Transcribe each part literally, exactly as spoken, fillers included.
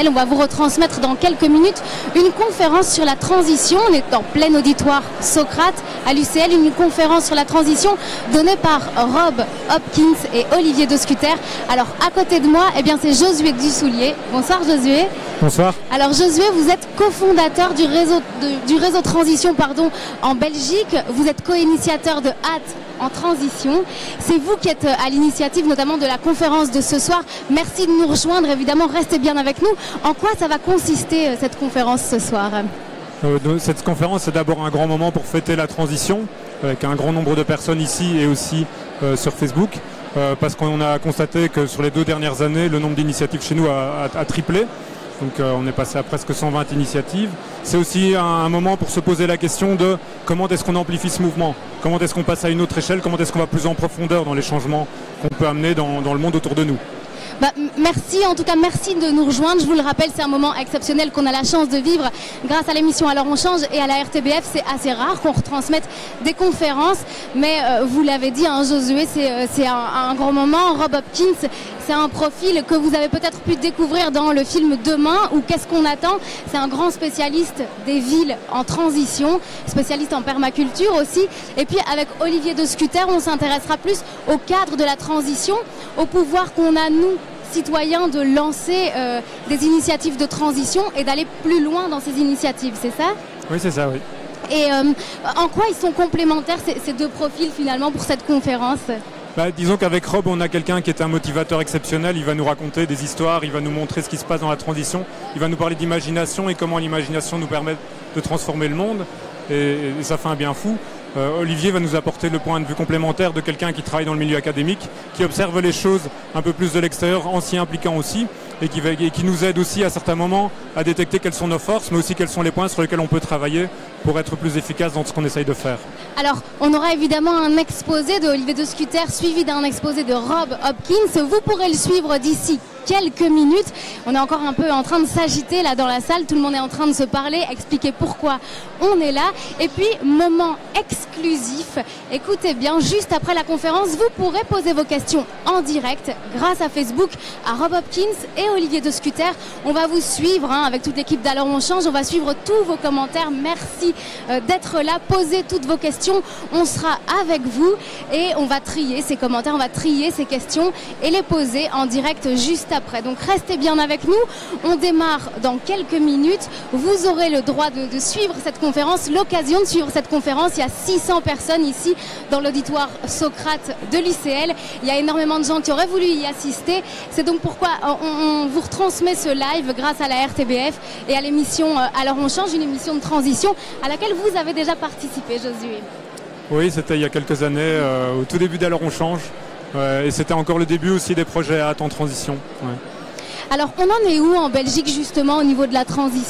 On va vous retransmettre dans quelques minutes une conférence sur la transition. On est en plein auditoire Socrate à l'U C L, une conférence sur la transition donnée par Rob Hopkins et Olivier Descuter. Alors à côté de moi, eh bien c'est Josué Dussoulier. Bonsoir Josué. Bonsoir. Alors Josué, vous êtes cofondateur du réseau, de, du réseau Transition pardon, en Belgique. Vous êtes co-initiateur de Hâte en transition. C'est vous qui êtes à l'initiative notamment de la conférence de ce soir. Merci de nous rejoindre, évidemment, restez bien avec nous. En quoi ça va consister cette conférence ce soir ? euh, Cette conférence, c'est d'abord un grand moment pour fêter la transition, avec un grand nombre de personnes ici et aussi euh, sur Facebook, euh, parce qu'on a constaté que sur les deux dernières années, le nombre d'initiatives chez nous a, a, a triplé. Donc euh, on est passé à presque cent vingt initiatives. C'est aussi un, un moment pour se poser la question de comment est-ce qu'on amplifie ce mouvement, comment est-ce qu'on passe à une autre échelle, comment est-ce qu'on va plus en profondeur dans les changements qu'on peut amener dans, dans le monde autour de nous. Bah, merci, en tout cas merci de nous rejoindre. Je vous le rappelle, c'est un moment exceptionnel qu'on a la chance de vivre grâce à l'émission Alors on change et à la R T B F. C'est assez rare qu'on retransmette des conférences, mais euh, vous l'avez dit, hein, Josué, c'est euh, un, un grand moment. Rob Hopkins, c'est un profil que vous avez peut-être pu découvrir dans le film Demain ou Qu'est-ce qu'on attend. C'est un grand spécialiste des villes en transition, spécialiste en permaculture aussi. Et puis avec Olivier Descuter, on s'intéressera plus au cadre de la transition, au pouvoir qu'on a nous, citoyens, de lancer euh, des initiatives de transition et d'aller plus loin dans ces initiatives, c'est ça ? Oui, c'est ça, oui. Et euh, en quoi ils sont complémentaires ces, ces deux profils finalement pour cette conférence ? Bah, disons qu'avec Rob, on a quelqu'un qui est un motivateur exceptionnel. Il va nous raconter des histoires, il va nous montrer ce qui se passe dans la transition, il va nous parler d'imagination et comment l'imagination nous permet de transformer le monde. Et, et ça fait un bien fou. Euh, Olivier va nous apporter le point de vue complémentaire de quelqu'un qui travaille dans le milieu académique, qui observe les choses un peu plus de l'extérieur, en s'y impliquant aussi, et qui, va, et qui nous aide aussi à certains moments à détecter quelles sont nos forces, mais aussi quels sont les points sur lesquels on peut travailler pour être plus efficace dans ce qu'on essaye de faire. Alors, on aura évidemment un exposé de Olivier Descuter suivi d'un exposé de Rob Hopkins. Vous pourrez le suivre d'ici quelques minutes. On est encore un peu en train de s'agiter là dans la salle. Tout le monde est en train de se parler, expliquer pourquoi on est là. Et puis, moment exclusif. Écoutez bien, juste après la conférence, vous pourrez poser vos questions en direct grâce à Facebook à Rob Hopkins et Olivier Descuter. On va vous suivre hein, avec toute l'équipe d'Alors on change. On va suivre tous vos commentaires. Merci euh, d'être là. Posez toutes vos questions. On sera avec vous et on va trier ces commentaires, on va trier ces questions et les poser en direct juste après. Donc restez bien avec nous. On démarre dans quelques minutes. Vous aurez le droit de, de suivre cette conférence, l'occasion de suivre cette conférence. Il y a six cents personnes ici dans l'auditoire Socrate de l'U C L. Il y a énormément de gens qui auraient voulu y assister. C'est donc pourquoi on, on vous retransmet ce live grâce à la R T B F et à l'émission Alors on change, une émission de transition à laquelle vous avez déjà participé, Josué. Oui, c'était il y a quelques années, euh, au tout début d'Alors on change. Ouais, et c'était encore le début aussi des projets à Hâte en transition. Ouais. Alors, on en est où en Belgique justement au niveau de la transition ?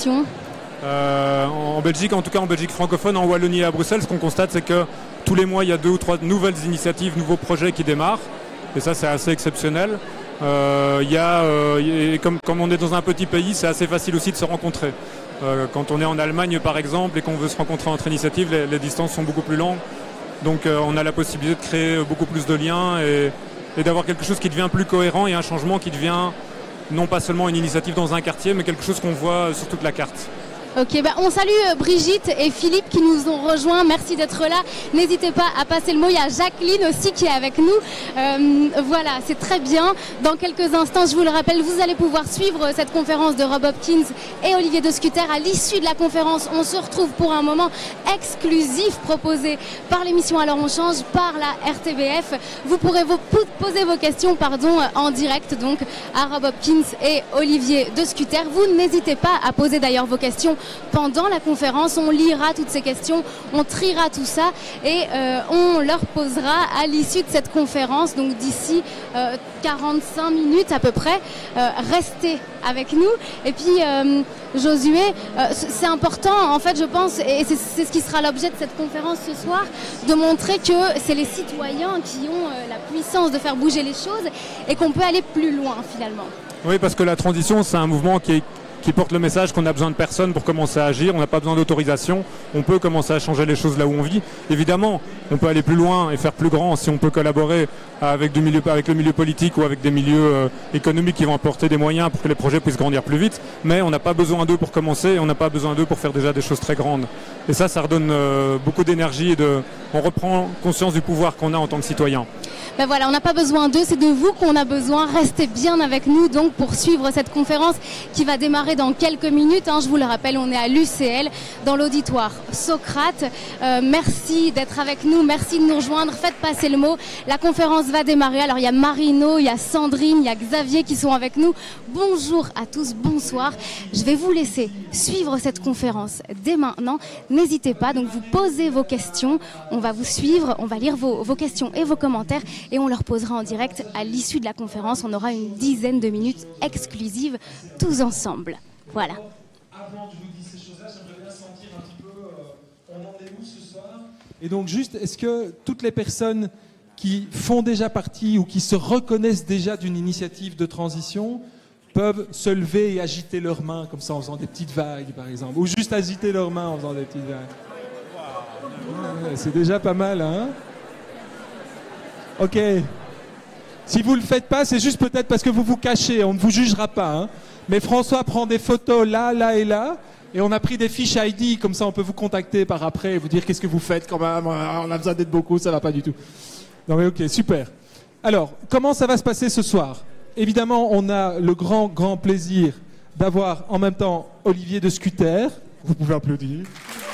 euh, En Belgique, en tout cas en Belgique francophone, en Wallonie et à Bruxelles, ce qu'on constate, c'est que tous les mois, il y a deux ou trois nouvelles initiatives, nouveaux projets qui démarrent. Et ça, c'est assez exceptionnel. Euh, il y a, euh, et comme, comme on est dans un petit pays, c'est assez facile aussi de se rencontrer. Euh, quand on est en Allemagne, par exemple, et qu'on veut se rencontrer entre initiatives, les, les distances sont beaucoup plus longues. Donc euh, on a la possibilité de créer beaucoup plus de liens et, et d'avoir quelque chose qui devient plus cohérent et un changement qui devient non pas seulement une initiative dans un quartier, mais quelque chose qu'on voit sur toute la carte. Ok, bah on salue Brigitte et Philippe qui nous ont rejoints. Merci d'être là. N'hésitez pas à passer le mot. Il y a Jacqueline aussi qui est avec nous. Euh, voilà, c'est très bien. Dans quelques instants, je vous le rappelle, vous allez pouvoir suivre cette conférence de Rob Hopkins et Olivier Descuter. À l'issue de la conférence, on se retrouve pour un moment exclusif proposé par l'émission Alors on change, par la R T B F. Vous pourrez vous poser vos questions pardon, en direct donc à Rob Hopkins et Olivier Descuter. Vous n'hésitez pas à poser d'ailleurs vos questions pendant la conférence. On lira toutes ces questions, on triera tout ça et euh, on leur posera à l'issue de cette conférence, donc d'ici euh, quarante-cinq minutes à peu près. Euh, restez avec nous. Et puis euh, Josué, euh, c'est important en fait je pense, et c'est ce qui sera l'objet de cette conférence ce soir, de montrer que c'est les citoyens qui ont euh, la puissance de faire bouger les choses et qu'on peut aller plus loin finalement. Oui, parce que la transition c'est un mouvement qui est qui porte le message qu'on a besoin de personne pour commencer à agir, on n'a pas besoin d'autorisation, on peut commencer à changer les choses là où on vit. Évidemment, on peut aller plus loin et faire plus grand si on peut collaborer avec, du milieu, avec le milieu politique ou avec des milieux euh, économiques qui vont apporter des moyens pour que les projets puissent grandir plus vite, mais on n'a pas besoin d'eux pour commencer et on n'a pas besoin d'eux pour faire déjà des choses très grandes. Et ça, ça redonne euh, beaucoup d'énergie et de, on reprend conscience du pouvoir qu'on a en tant que citoyen. Ben voilà, on n'a pas besoin d'eux, c'est de vous qu'on a besoin. Restez bien avec nous donc pour suivre cette conférence qui va démarrer dans quelques minutes. Hein. Je vous le rappelle, on est à l'U C L dans l'auditoire Socrate. Euh, merci d'être avec nous, merci de nous rejoindre, faites passer le mot. La conférence va démarrer. Alors il y a Marino, il y a Sandrine, il y a Xavier qui sont avec nous. Bonjour à tous, bonsoir. Je vais vous laisser suivre cette conférence dès maintenant. N'hésitez pas, donc vous posez vos questions, on va vous suivre, on va lire vos, vos questions et vos commentaires et on leur posera en direct à l'issue de la conférence. On aura une dizaine de minutes exclusives tous ensemble. Voilà. Avant que je vous dise ces choses-là, j'aimerais bien sentir un petit peu euh, on en est où ce soir. Et donc juste, est-ce que toutes les personnes qui font déjà partie ou qui se reconnaissent déjà d'une initiative de transition peuvent se lever et agiter leurs mains comme ça en faisant des petites vagues par exemple, ou juste agiter leurs mains en faisant des petites vagues. Ouais, c'est déjà pas mal, hein? Ok. Si vous ne le faites pas, c'est juste peut-être parce que vous vous cachez, on ne vous jugera pas. Hein. Mais François prend des photos là, là et là, et on a pris des fiches I D, comme ça on peut vous contacter par après et vous dire qu'est-ce que vous faites quand même, on a besoin d'être beaucoup, ça va pas du tout. Non mais ok, super. Alors, comment ça va se passer ce soir? Évidemment, on a le grand, grand plaisir d'avoir en même temps Olivier de Scuter. Vous pouvez applaudir.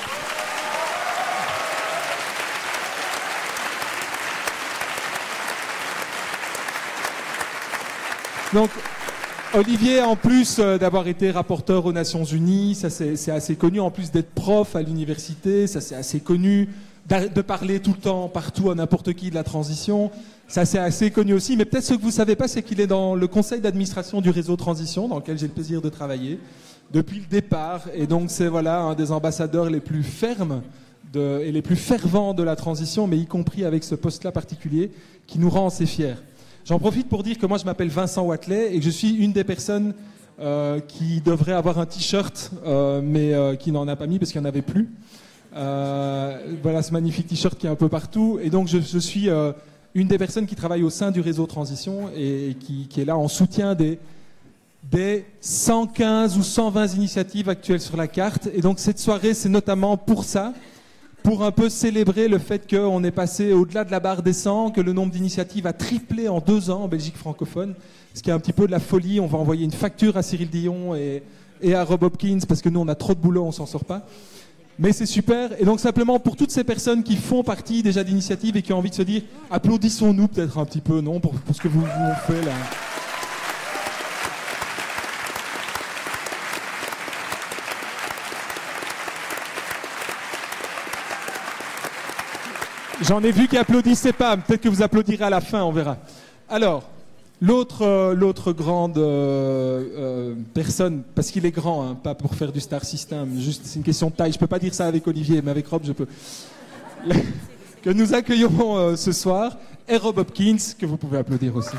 Donc, Olivier, en plus euh, d'avoir été rapporteur aux Nations Unies, ça c'est assez connu, en plus d'être prof à l'université, ça c'est assez connu, de parler tout le temps, partout, à n'importe qui de la transition, ça c'est assez connu aussi, mais peut-être ce que vous ne savez pas, c'est qu'il est dans le conseil d'administration du réseau Transition, dans lequel j'ai le plaisir de travailler, depuis le départ, et donc c'est voilà, un des ambassadeurs les plus fermes de, et les plus fervents de la transition, mais y compris avec ce poste-là particulier, qui nous rend assez fiers. J'en profite pour dire que moi je m'appelle Vincent Watley et que je suis une des personnes euh, qui devrait avoir un t-shirt, euh, mais euh, qui n'en a pas mis parce qu'il n'y en avait plus. Euh, voilà ce magnifique t-shirt qui est un peu partout. Et donc je, je suis euh, une des personnes qui travaille au sein du réseau Transition et, et qui, qui est là en soutien des, des cent quinze ou cent vingt initiatives actuelles sur la carte. Et donc cette soirée, c'est notamment pour ça. Pour un peu célébrer le fait qu'on est passé au-delà de la barre des cent, que le nombre d'initiatives a triplé en deux ans en Belgique francophone, ce qui est un petit peu de la folie. On va envoyer une facture à Cyril Dion et, et à Rob Hopkins, parce que nous, on a trop de boulot, on s'en sort pas. Mais c'est super. Et donc, simplement, pour toutes ces personnes qui font partie déjà d'initiatives et qui ont envie de se dire, applaudissons-nous peut-être un petit peu, non, pour, pour ce que vous, vous faites là. J'en ai vu qui applaudissaient pas. Peut-être que vous applaudirez à la fin, on verra. Alors, l'autre euh, l'autre grande euh, euh, personne, parce qu'il est grand, hein, pas pour faire du star system, juste c'est une question de taille. Je peux pas dire ça avec Olivier, mais avec Rob, je peux. Que nous accueillons euh, ce soir est Rob Hopkins, que vous pouvez applaudir aussi.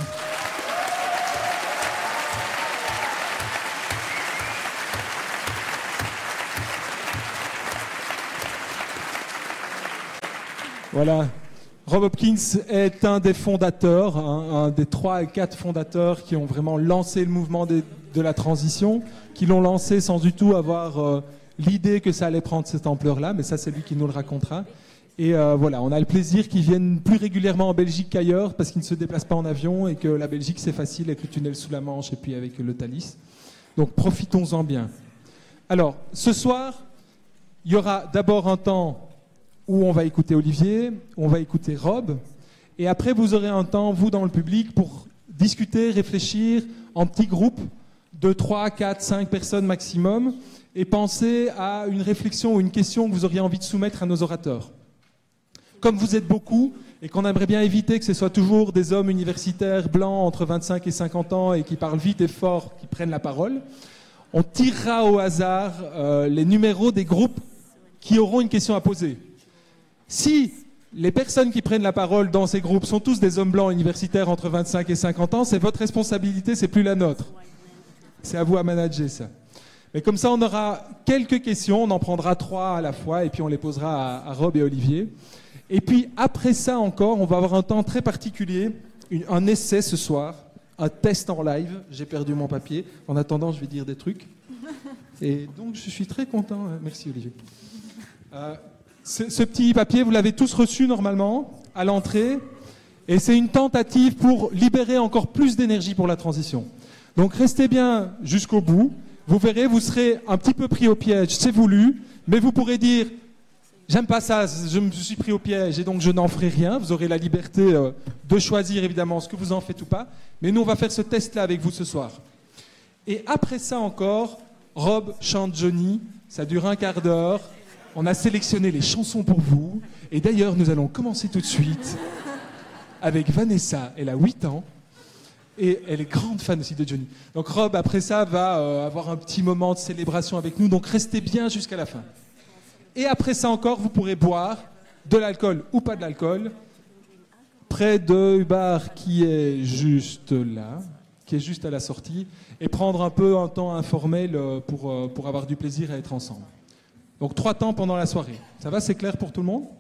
Voilà. Rob Hopkins est un des fondateurs, hein, un des trois et quatre fondateurs qui ont vraiment lancé le mouvement de, de la transition, qui l'ont lancé sans du tout avoir euh, l'idée que ça allait prendre cette ampleur-là, mais ça c'est lui qui nous le racontera. Et euh, voilà, on a le plaisir qu'il vienne plus régulièrement en Belgique qu'ailleurs, parce qu'il ne se déplace pas en avion et que la Belgique c'est facile avec le tunnel sous la Manche et puis avec le Thalys. Donc profitons-en bien. Alors, ce soir, il y aura d'abord un temps où on va écouter Olivier, on va écouter Rob, et après vous aurez un temps, vous dans le public, pour discuter, réfléchir en petits groupes de trois, quatre, cinq personnes maximum, et penser à une réflexion ou une question que vous auriez envie de soumettre à nos orateurs. Comme vous êtes beaucoup, et qu'on aimerait bien éviter que ce soit toujours des hommes universitaires blancs entre vingt-cinq et cinquante ans et qui parlent vite et fort, qui prennent la parole, on tirera au hasard euh, les numéros des groupes qui auront une question à poser. Si les personnes qui prennent la parole dans ces groupes sont tous des hommes blancs universitaires entre vingt-cinq et cinquante ans, c'est votre responsabilité, c'est plus la nôtre. C'est à vous à manager ça. Mais comme ça, on aura quelques questions, on en prendra trois à la fois, et puis on les posera à, à Rob et Olivier. Et puis après ça encore, on va avoir un temps très particulier, une, un essai ce soir, un test en live. J'ai perdu mon papier. En attendant, je vais dire des trucs. Et donc, je suis très content. Merci, Olivier. Euh, ce, ce petit papier, vous l'avez tous reçu normalement à l'entrée. Et c'est une tentative pour libérer encore plus d'énergie pour la transition. Donc, restez bien jusqu'au bout. Vous verrez, vous serez un petit peu pris au piège, c'est voulu, mais vous pourrez dire « j'aime pas ça, je me suis pris au piège et donc je n'en ferai rien ». Vous aurez la liberté euh, de choisir évidemment ce que vous en faites ou pas, mais nous on va faire ce test-là avec vous ce soir. Et après ça encore, Rob chante Johnny, ça dure un quart d'heure, on a sélectionné les chansons pour vous, et d'ailleurs nous allons commencer tout de suite avec Vanessa, elle a huit ans. Et elle est grande fan aussi de Johnny. Donc Rob, après ça, va euh, avoir un petit moment de célébration avec nous. Donc restez bien jusqu'à la fin. Et après ça encore, vous pourrez boire de l'alcool ou pas de l'alcool. Près de bar qui est juste là, qui est juste à la sortie. Et prendre un peu un temps informel euh, pour, euh, pour avoir du plaisir à être ensemble. Donc trois temps pendant la soirée. Ça va, c'est clair pour tout le monde?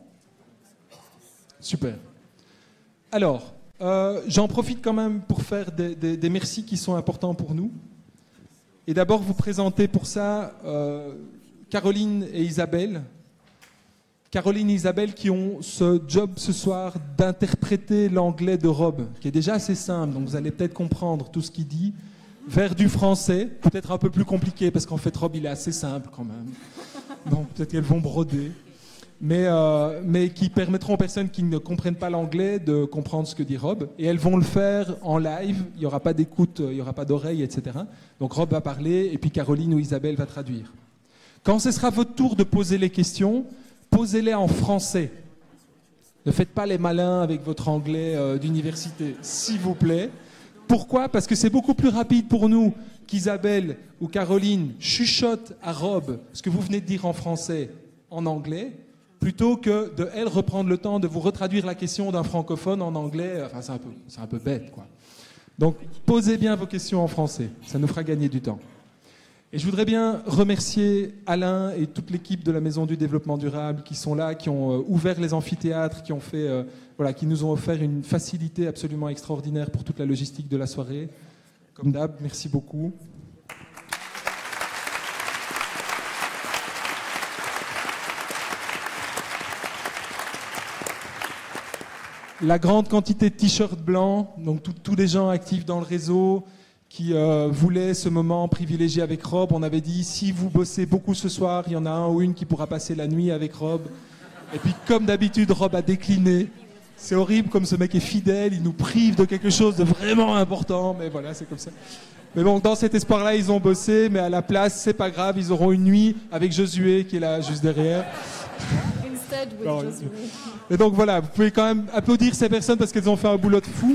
Super. Alors... Euh, j'en profite quand même pour faire des, des, des merci qui sont importants pour nous. Et d'abord vous présenter pour ça euh, Caroline et Isabelle. Caroline et Isabelle qui ont ce job ce soir d'interpréter l'anglais de Rob, qui est déjà assez simple, donc vous allez peut-être comprendre tout ce qu'il dit, vers du français, peut-être un peu plus compliqué, parce qu'en fait Rob il est assez simple quand même. Donc peut-être qu'elles vont broder. Mais, euh, mais qui permettront aux personnes qui ne comprennent pas l'anglais de comprendre ce que dit Rob. Et elles vont le faire en live, il n'y aura pas d'écoute, il n'y aura pas d'oreille, et cetera. Donc Rob va parler et puis Caroline ou Isabelle va traduire. Quand ce sera votre tour de poser les questions, posez-les en français. Ne faites pas les malins avec votre anglais euh, d'université, s'il vous plaît. Pourquoi ? Parce que c'est beaucoup plus rapide pour nous qu'Isabelle ou Caroline chuchotent à Rob ce que vous venez de dire en français, en anglais, plutôt que de elle reprendre le temps de vous retraduire la question d'un francophone en anglais. Enfin, c'est un peu, c'est un peu bête, quoi. Donc, posez bien vos questions en français. Ça nous fera gagner du temps. Et je voudrais bien remercier Alain et toute l'équipe de la Maison du Développement Durable qui sont là, qui ont euh, ouvert les amphithéâtres, qui ont fait, euh, voilà, qui nous ont offert une facilité absolument extraordinaire pour toute la logistique de la soirée. Comme d'hab, merci beaucoup. La grande quantité de t-shirts blancs, donc tous les gens actifs dans le réseau qui euh, voulaient ce moment privilégié avec Rob. On avait dit, si vous bossez beaucoup ce soir, il y en a un ou une qui pourra passer la nuit avec Rob. Et puis, comme d'habitude, Rob a décliné. C'est horrible comme ce mec est fidèle, il nous prive de quelque chose de vraiment important, mais voilà, c'est comme ça. Mais bon, dans cet espoir-là, ils ont bossé, mais à la place, c'est pas grave, ils auront une nuit avec Josué qui est là, juste derrière. Non, et donc voilà, vous pouvez quand même applaudir ces personnes parce qu'elles ont fait un boulot de fou.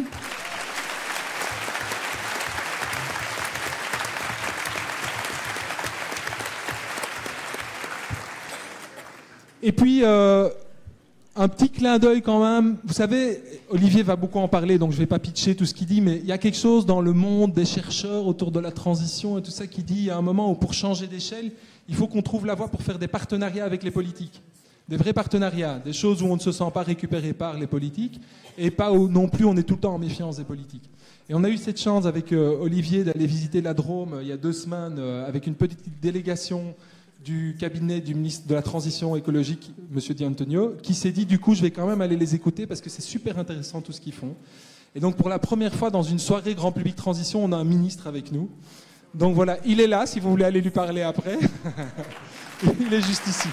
Et puis, euh, un petit clin d'œil quand même. Vous savez, Olivier va beaucoup en parler, donc je ne vais pas pitcher tout ce qu'il dit, mais il y a quelque chose dans le monde des chercheurs autour de la transition et tout ça qui dit, il y a un moment où pour changer d'échelle, il faut qu'on trouve la voie pour faire des partenariats avec les politiques. Des vrais partenariats, des choses où on ne se sent pas récupéré par les politiques et pas où non plus on est tout le temps en méfiance des politiques. Et on a eu cette chance avec euh, Olivier d'aller visiter la Drôme euh, il y a deux semaines euh, avec une petite délégation du cabinet du ministre de la Transition écologique, M. Di Antonio, qui s'est dit du coup je vais quand même aller les écouter parce que c'est super intéressant tout ce qu'ils font. Et donc pour la première fois dans une soirée grand public transition, on a un ministre avec nous. Donc voilà, il est là si vous voulez aller lui parler après. Il est juste ici.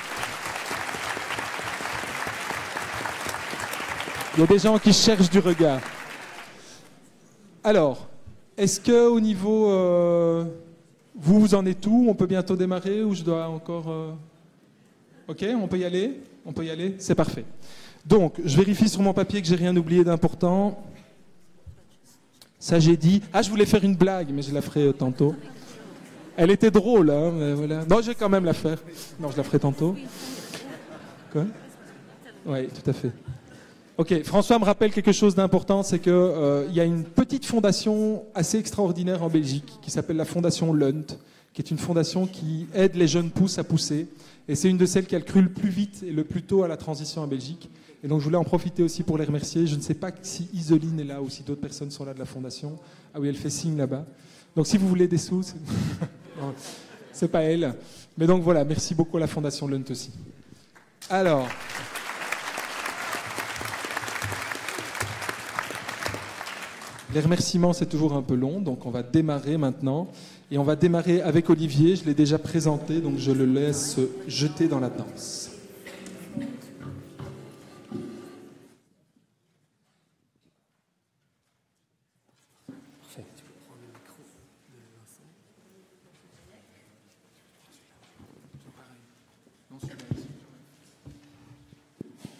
Il y a des gens qui cherchent du regard. Alors, est-ce qu'au niveau... Euh, vous, vous en êtes où? On peut bientôt démarrer ou je dois encore... Euh... Ok, on peut y aller? On peut y aller? C'est parfait. Donc, je vérifie sur mon papier que j'ai rien oublié d'important. Ça, j'ai dit... Ah, je voulais faire une blague, mais je la ferai euh, tantôt. Elle était drôle, hein, mais voilà. Non, je vais quand même la faire. Non, je la ferai tantôt. Quoi? Oui, tout à fait. Ok, François me rappelle quelque chose d'important, c'est qu'il euh, y a une petite fondation assez extraordinaire en Belgique qui s'appelle la Fondation Lunt, qui est une fondation qui aide les jeunes pousses à pousser. Et c'est une de celles qui a cru le plus vite et le plus tôt à la transition en Belgique. Et donc je voulais en profiter aussi pour les remercier. Je ne sais pas si Isoline est là ou si d'autres personnes sont là de la fondation. Ah oui, elle fait signe là-bas. Donc si vous voulez des sous, c'est... non, c'est pas elle. Mais donc voilà, merci beaucoup à la fondation Lunt aussi. Alors... Les remerciements, c'est toujours un peu long, donc on va démarrer maintenant. Et on va démarrer avec Olivier, je l'ai déjà présenté, donc je le laisse se jeter dans la danse. Parfait. Tu peux prendre le micro de Vincent.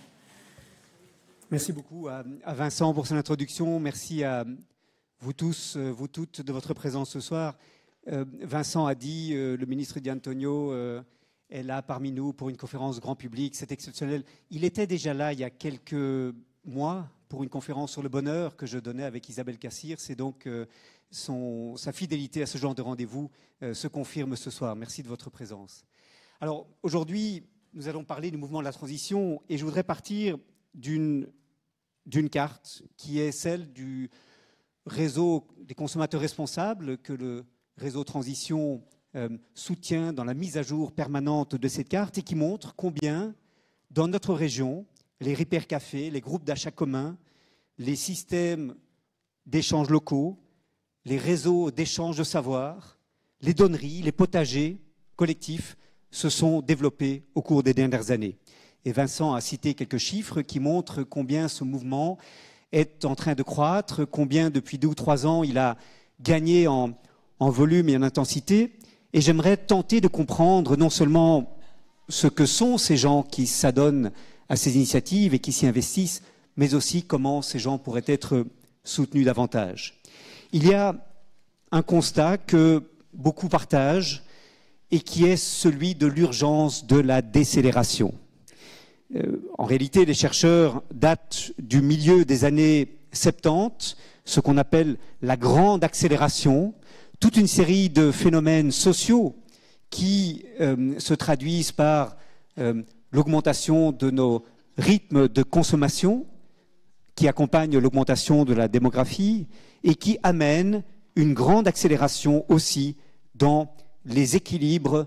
Merci beaucoup à, à Vincent pour son introduction. Merci à vous tous, vous toutes, de votre présence ce soir. Euh, Vincent a dit, euh, le ministre Di Antonio euh, est là parmi nous pour une conférence grand public, c'est exceptionnel. Il était déjà là il y a quelques mois pour une conférence sur le bonheur que je donnais avec Isabelle Cassir. C'est donc euh, son, sa fidélité à ce genre de rendez-vous euh, se confirme ce soir. Merci de votre présence. Alors aujourd'hui, nous allons parler du mouvement de la transition et je voudrais partir d'une d'une carte qui est celle du réseau des consommateurs responsables que le réseau Transition euh, soutient dans la mise à jour permanente de cette carte et qui montre combien, dans notre région, les Repair Cafés, les groupes d'achat communs, les systèmes d'échanges locaux, les réseaux d'échange de savoir, les donneries, les potagers collectifs se sont développés au cours des dernières années. Et Vincent a cité quelques chiffres qui montrent combien ce mouvement est en train de croître, combien depuis deux ou trois ans il a gagné en, en volume et en intensité. Et j'aimerais tenter de comprendre non seulement ce que sont ces gens qui s'adonnent à ces initiatives et qui s'y investissent, mais aussi comment ces gens pourraient être soutenus davantage. Il y a un constat que beaucoup partagent et qui est celui de l'urgence de la décélération. Euh, en réalité, les chercheurs datent du milieu des années soixante-dix, ce qu'on appelle la grande accélération, toute une série de phénomènes sociaux qui euh, se traduisent par euh, l'augmentation de nos rythmes de consommation, qui accompagnent l'augmentation de la démographie et qui amènent une grande accélération aussi dans les équilibres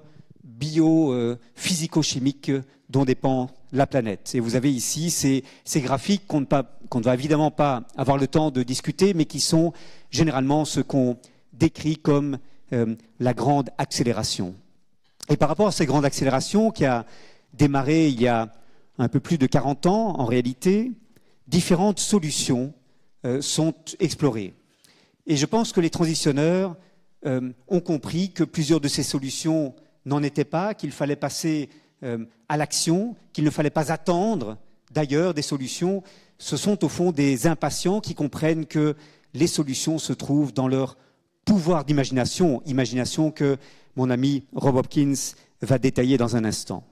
bio-physico-chimiques euh, dont dépend la planète. Et vous avez ici ces, ces graphiques qu'on ne, qu'on ne va évidemment pas avoir le temps de discuter, mais qui sont généralement ce qu'on décrit comme euh, la grande accélération. Et par rapport à cette grande accélération qui a démarré il y a un peu plus de quarante ans, en réalité, différentes solutions euh, sont explorées. Et je pense que les transitionneurs euh, ont compris que plusieurs de ces solutions n'en étaient pas, qu'il fallait passer euh, à l'action, qu'il ne fallait pas attendre d'ailleurs des solutions. Ce sont au fond des impatients qui comprennent que les solutions se trouvent dans leur pouvoir d'imagination, imagination que mon ami Rob Hopkins va détailler dans un instant.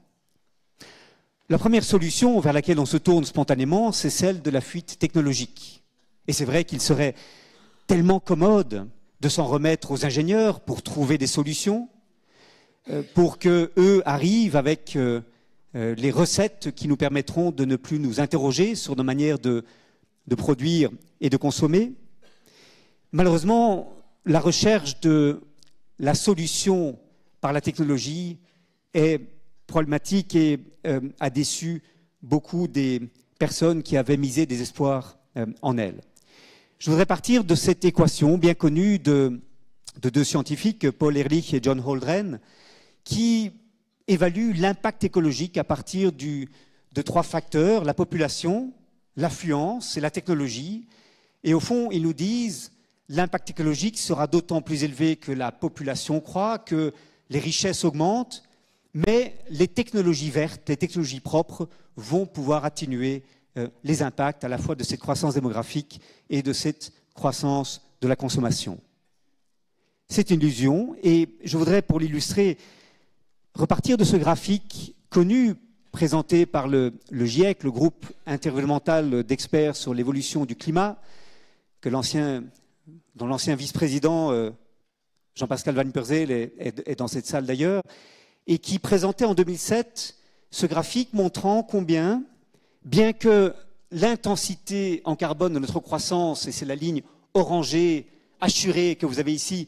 La première solution vers laquelle on se tourne spontanément, c'est celle de la fuite technologique. Et c'est vrai qu'il serait tellement commode de s'en remettre aux ingénieurs pour trouver des solutions, pour qu'eux arrivent avec les recettes qui nous permettront de ne plus nous interroger sur nos manières de, de produire et de consommer. Malheureusement, la recherche de la solution par la technologie est problématique et euh, a déçu beaucoup des personnes qui avaient misé des espoirs euh, en elle. Je voudrais partir de cette équation bien connue de, de deux scientifiques, Paul Ehrlich et John Holdren, qui évaluent l'impact écologique à partir du, de trois facteurs, la population, l'affluence et la technologie. Et au fond, ils nous disent l'impact écologique sera d'autant plus élevé que la population croît, que les richesses augmentent, mais les technologies vertes, les technologies propres vont pouvoir atténuer euh, les impacts à la fois de cette croissance démographique et de cette croissance de la consommation. C'est une illusion et je voudrais, pour l'illustrer, repartir de ce graphique connu, présenté par le, le GIEC, le groupe intergouvernemental d'experts sur l'évolution du climat, que l'ancien, dont l'ancien vice-président euh, Jean-Pascal Van Perzel est, est, est dans cette salle d'ailleurs, et qui présentait en deux mille sept ce graphique montrant combien, bien que l'intensité en carbone de notre croissance, et c'est la ligne orangée, assurée que vous avez ici,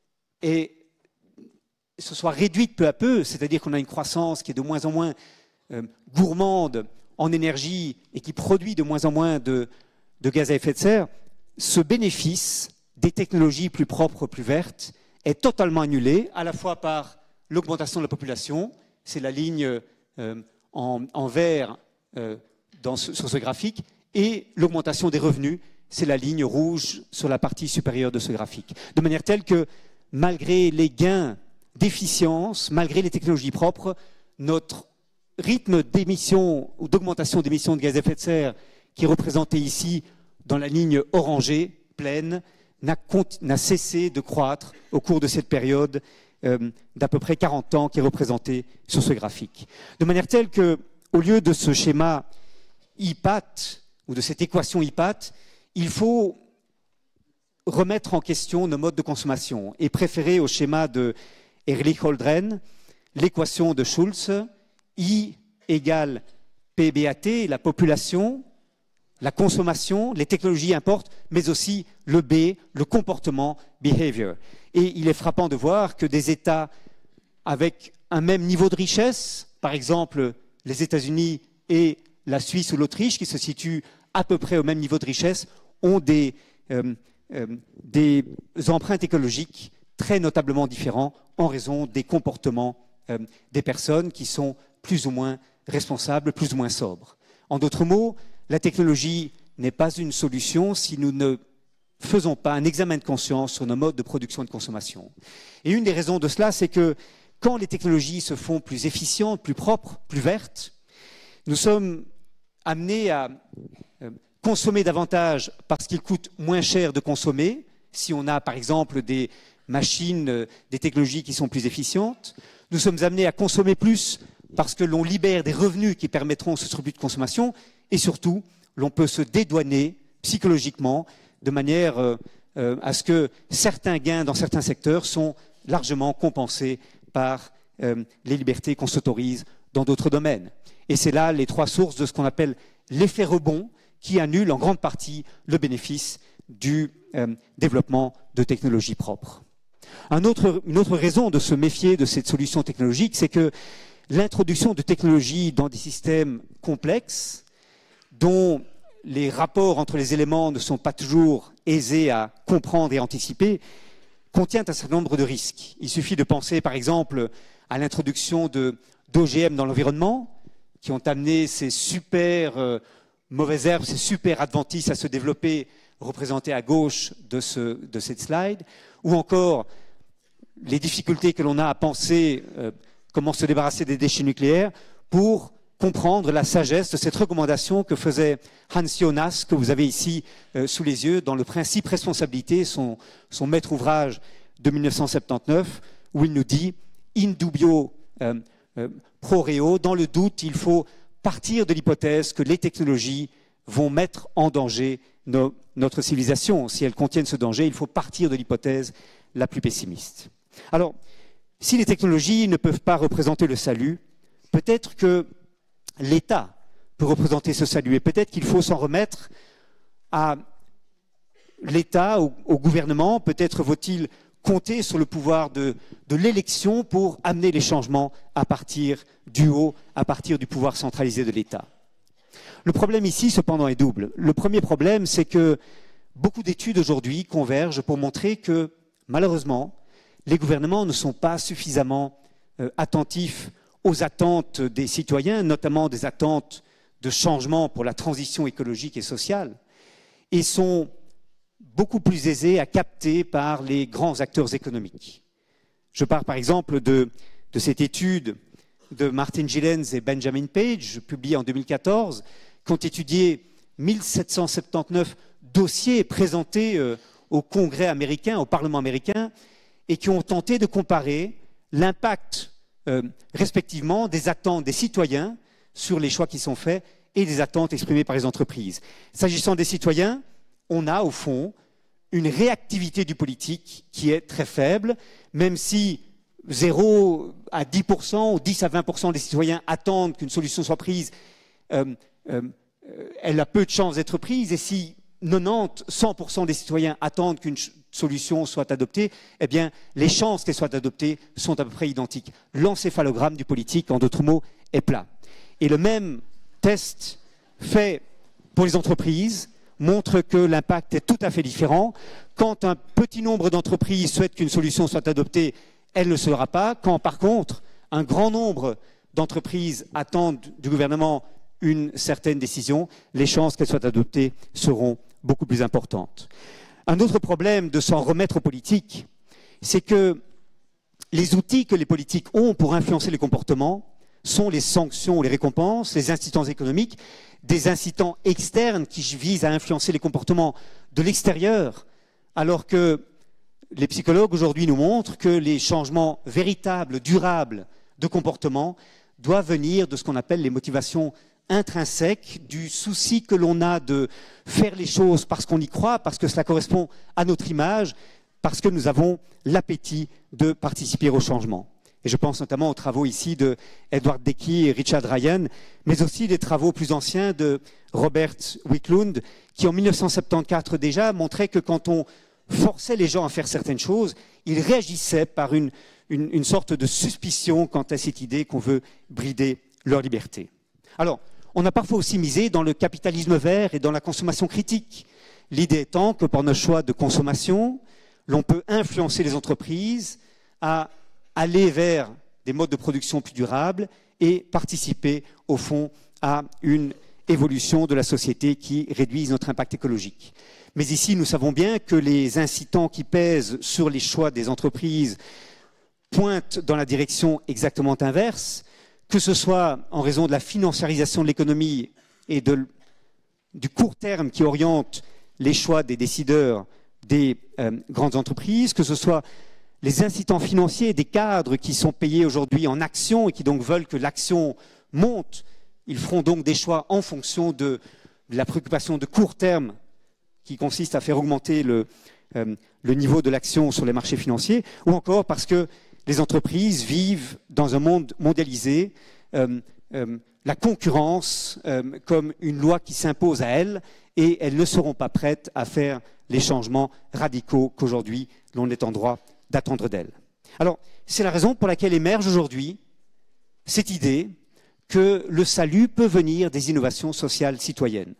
et se soit réduite peu à peu, c'est-à-dire qu'on a une croissance qui est de moins en moins euh, gourmande en énergie et qui produit de moins en moins de, de gaz à effet de serre, ce bénéfice des technologies plus propres, plus vertes, est totalement annulé, à la fois par l'augmentation de la population, c'est la ligne euh, en, en vert euh, dans ce, sur ce graphique, et l'augmentation des revenus, c'est la ligne rouge sur la partie supérieure de ce graphique. De manière telle que, malgré les gains d'efficience, malgré les technologies propres, notre rythme d'émission ou d'augmentation d'émissions de gaz à effet de serre, qui est représenté ici dans la ligne orangée, pleine, n'a cessé de croître au cours de cette période euh, d'à peu près quarante ans qui est représentée sur ce graphique. De manière telle que, au lieu de ce schéma I P A T, ou de cette équation I P A T, il faut remettre en question nos modes de consommation et préférer au schéma de Ehrlich Holdren l'équation de Schulz, I égale P B A T, la population, la consommation, les technologies importent, mais aussi le B, le comportement, behavior. Et il est frappant de voir que des États avec un même niveau de richesse, par exemple les États-Unis et la Suisse ou l'Autriche, qui se situent à peu près au même niveau de richesse, ont des, euh, euh, des empreintes écologiques très notablement différents en raison des comportements euh, des personnes qui sont plus ou moins responsables, plus ou moins sobres. En d'autres mots, la technologie n'est pas une solution si nous ne faisons pas un examen de conscience sur nos modes de production et de consommation. Et une des raisons de cela, c'est que quand les technologies se font plus efficientes, plus propres, plus vertes, nous sommes amenés à euh, consommer davantage parce qu'il coûte moins cher de consommer, si on a par exemple des machines, euh, des technologies qui sont plus efficientes. Nous sommes amenés à consommer plus parce que l'on libère des revenus qui permettront ce surplus de consommation, et surtout, l'on peut se dédouaner psychologiquement de manière euh, euh, à ce que certains gains dans certains secteurs sont largement compensés par euh, les libertés qu'on s'autorise dans d'autres domaines. Et c'est là les trois sources de ce qu'on appelle l'effet rebond, qui annule en grande partie le bénéfice du euh, développement de technologies propres. Un autre, une autre raison de se méfier de cette solution technologique, c'est que l'introduction de technologies dans des systèmes complexes, dont les rapports entre les éléments ne sont pas toujours aisés à comprendre et anticiper, contient un certain nombre de risques. Il suffit de penser, par exemple, à l'introduction d'O G M dans l'environnement, qui ont amené ces super euh, mauvaises herbes, ces super adventices à se développer, représentés à gauche de, ce, de cette slide, ou encore les difficultés que l'on a à penser euh, comment se débarrasser des déchets nucléaires pour comprendre la sagesse de cette recommandation que faisait Hans Jonas, que vous avez ici euh, sous les yeux, dans le principe responsabilité, son, son maître ouvrage de mille neuf cent soixante-dix-neuf, où il nous dit « in dubio euh, euh, pro reo », dans le doute, il faut partir de l'hypothèse que les technologies vont mettre en danger nos, notre civilisation. Si elles contiennent ce danger, il faut partir de l'hypothèse la plus pessimiste. Alors, si les technologies ne peuvent pas représenter le salut, peut-être que l'État peut représenter ce salut, et peut-être qu'il faut s'en remettre à l'État, au, au gouvernement. Peut-être faut-il compter sur le pouvoir de, de l'élection pour amener les changements à partir du haut, à partir du pouvoir centralisé de l'État. Le problème ici, cependant, est double. Le premier problème, c'est que beaucoup d'études aujourd'hui convergent pour montrer que, malheureusement, les gouvernements ne sont pas suffisamment euh, attentifs aux attentes des citoyens, notamment des attentes de changement pour la transition écologique et sociale, et sont beaucoup plus aisés à capter par les grands acteurs économiques. Je parle par exemple de, de cette étude de Martin Gilens et Benjamin Page, publiée en deux mille quatorze, qui ont étudié mille sept cent soixante-dix-neuf dossiers présentés euh, au Congrès américain, au Parlement américain, et qui ont tenté de comparer l'impact euh, respectivement des attentes des citoyens sur les choix qui sont faits et des attentes exprimées par les entreprises. S'agissant des citoyens, on a au fond une réactivité du politique qui est très faible, même si zéro à dix pour cent ou dix à vingt pour cent des citoyens attendent qu'une solution soit prise, euh, euh, elle a peu de chances d'être prise, et si quatre-vingt-dix, cent pour cent des citoyens attendent qu'une solution soit adoptée, eh bien, les chances qu'elle soit adoptée sont à peu près identiques. L'encéphalogramme du politique, en d'autres mots, est plat. Et le même test fait pour les entreprises montre que l'impact est tout à fait différent. Quand un petit nombre d'entreprises souhaitent qu'une solution soit adoptée, elle ne sera pas. Quand, par contre, un grand nombre d'entreprises attendent du gouvernement une certaine décision, les chances qu'elle soit adoptée seront beaucoup plus importantes. Un autre problème de s'en remettre aux politiques, c'est que les outils que les politiques ont pour influencer les comportements sont les sanctions, les récompenses, les incitants économiques, des incitants externes qui visent à influencer les comportements de l'extérieur, alors que les psychologues aujourd'hui nous montrent que les changements véritables, durables de comportement doivent venir de ce qu'on appelle les motivations intrinsèques, du souci que l'on a de faire les choses parce qu'on y croit, parce que cela correspond à notre image, parce que nous avons l'appétit de participer au changement. Et je pense notamment aux travaux ici de Edward Deci et Richard Ryan, mais aussi des travaux plus anciens de Robert Wiklund, qui en mille neuf cent soixante-quatorze déjà montraient que quand on forçait les gens à faire certaines choses, ils réagissaient par une, une, une sorte de suspicion quant à cette idée qu'on veut brider leur liberté. Alors, on a parfois aussi misé dans le capitalisme vert et dans la consommation critique. L'idée étant que par nos choix de consommation, l'on peut influencer les entreprises à aller vers des modes de production plus durables et participer, au fond, à une évolution de la société qui réduise notre impact écologique. Mais ici, nous savons bien que les incitants qui pèsent sur les choix des entreprises pointent dans la direction exactement inverse, que ce soit en raison de la financiarisation de l'économie et de, du court terme qui oriente les choix des décideurs des euh, grandes entreprises, que ce soit les incitants financiers des cadres qui sont payés aujourd'hui en actions et qui donc veulent que l'action monte. Ils feront donc des choix en fonction de, de la préoccupation de court terme qui consiste à faire augmenter le, euh, le niveau de l'action sur les marchés financiers, ou encore parce que les entreprises vivent dans un monde mondialisé, euh, euh, la concurrence euh, comme une loi qui s'impose à elles, et elles ne seront pas prêtes à faire les changements radicaux qu'aujourd'hui l'on est en droit d'attendre d'elles. Alors, c'est la raison pour laquelle émerge aujourd'hui cette idée que le salut peut venir des innovations sociales citoyennes.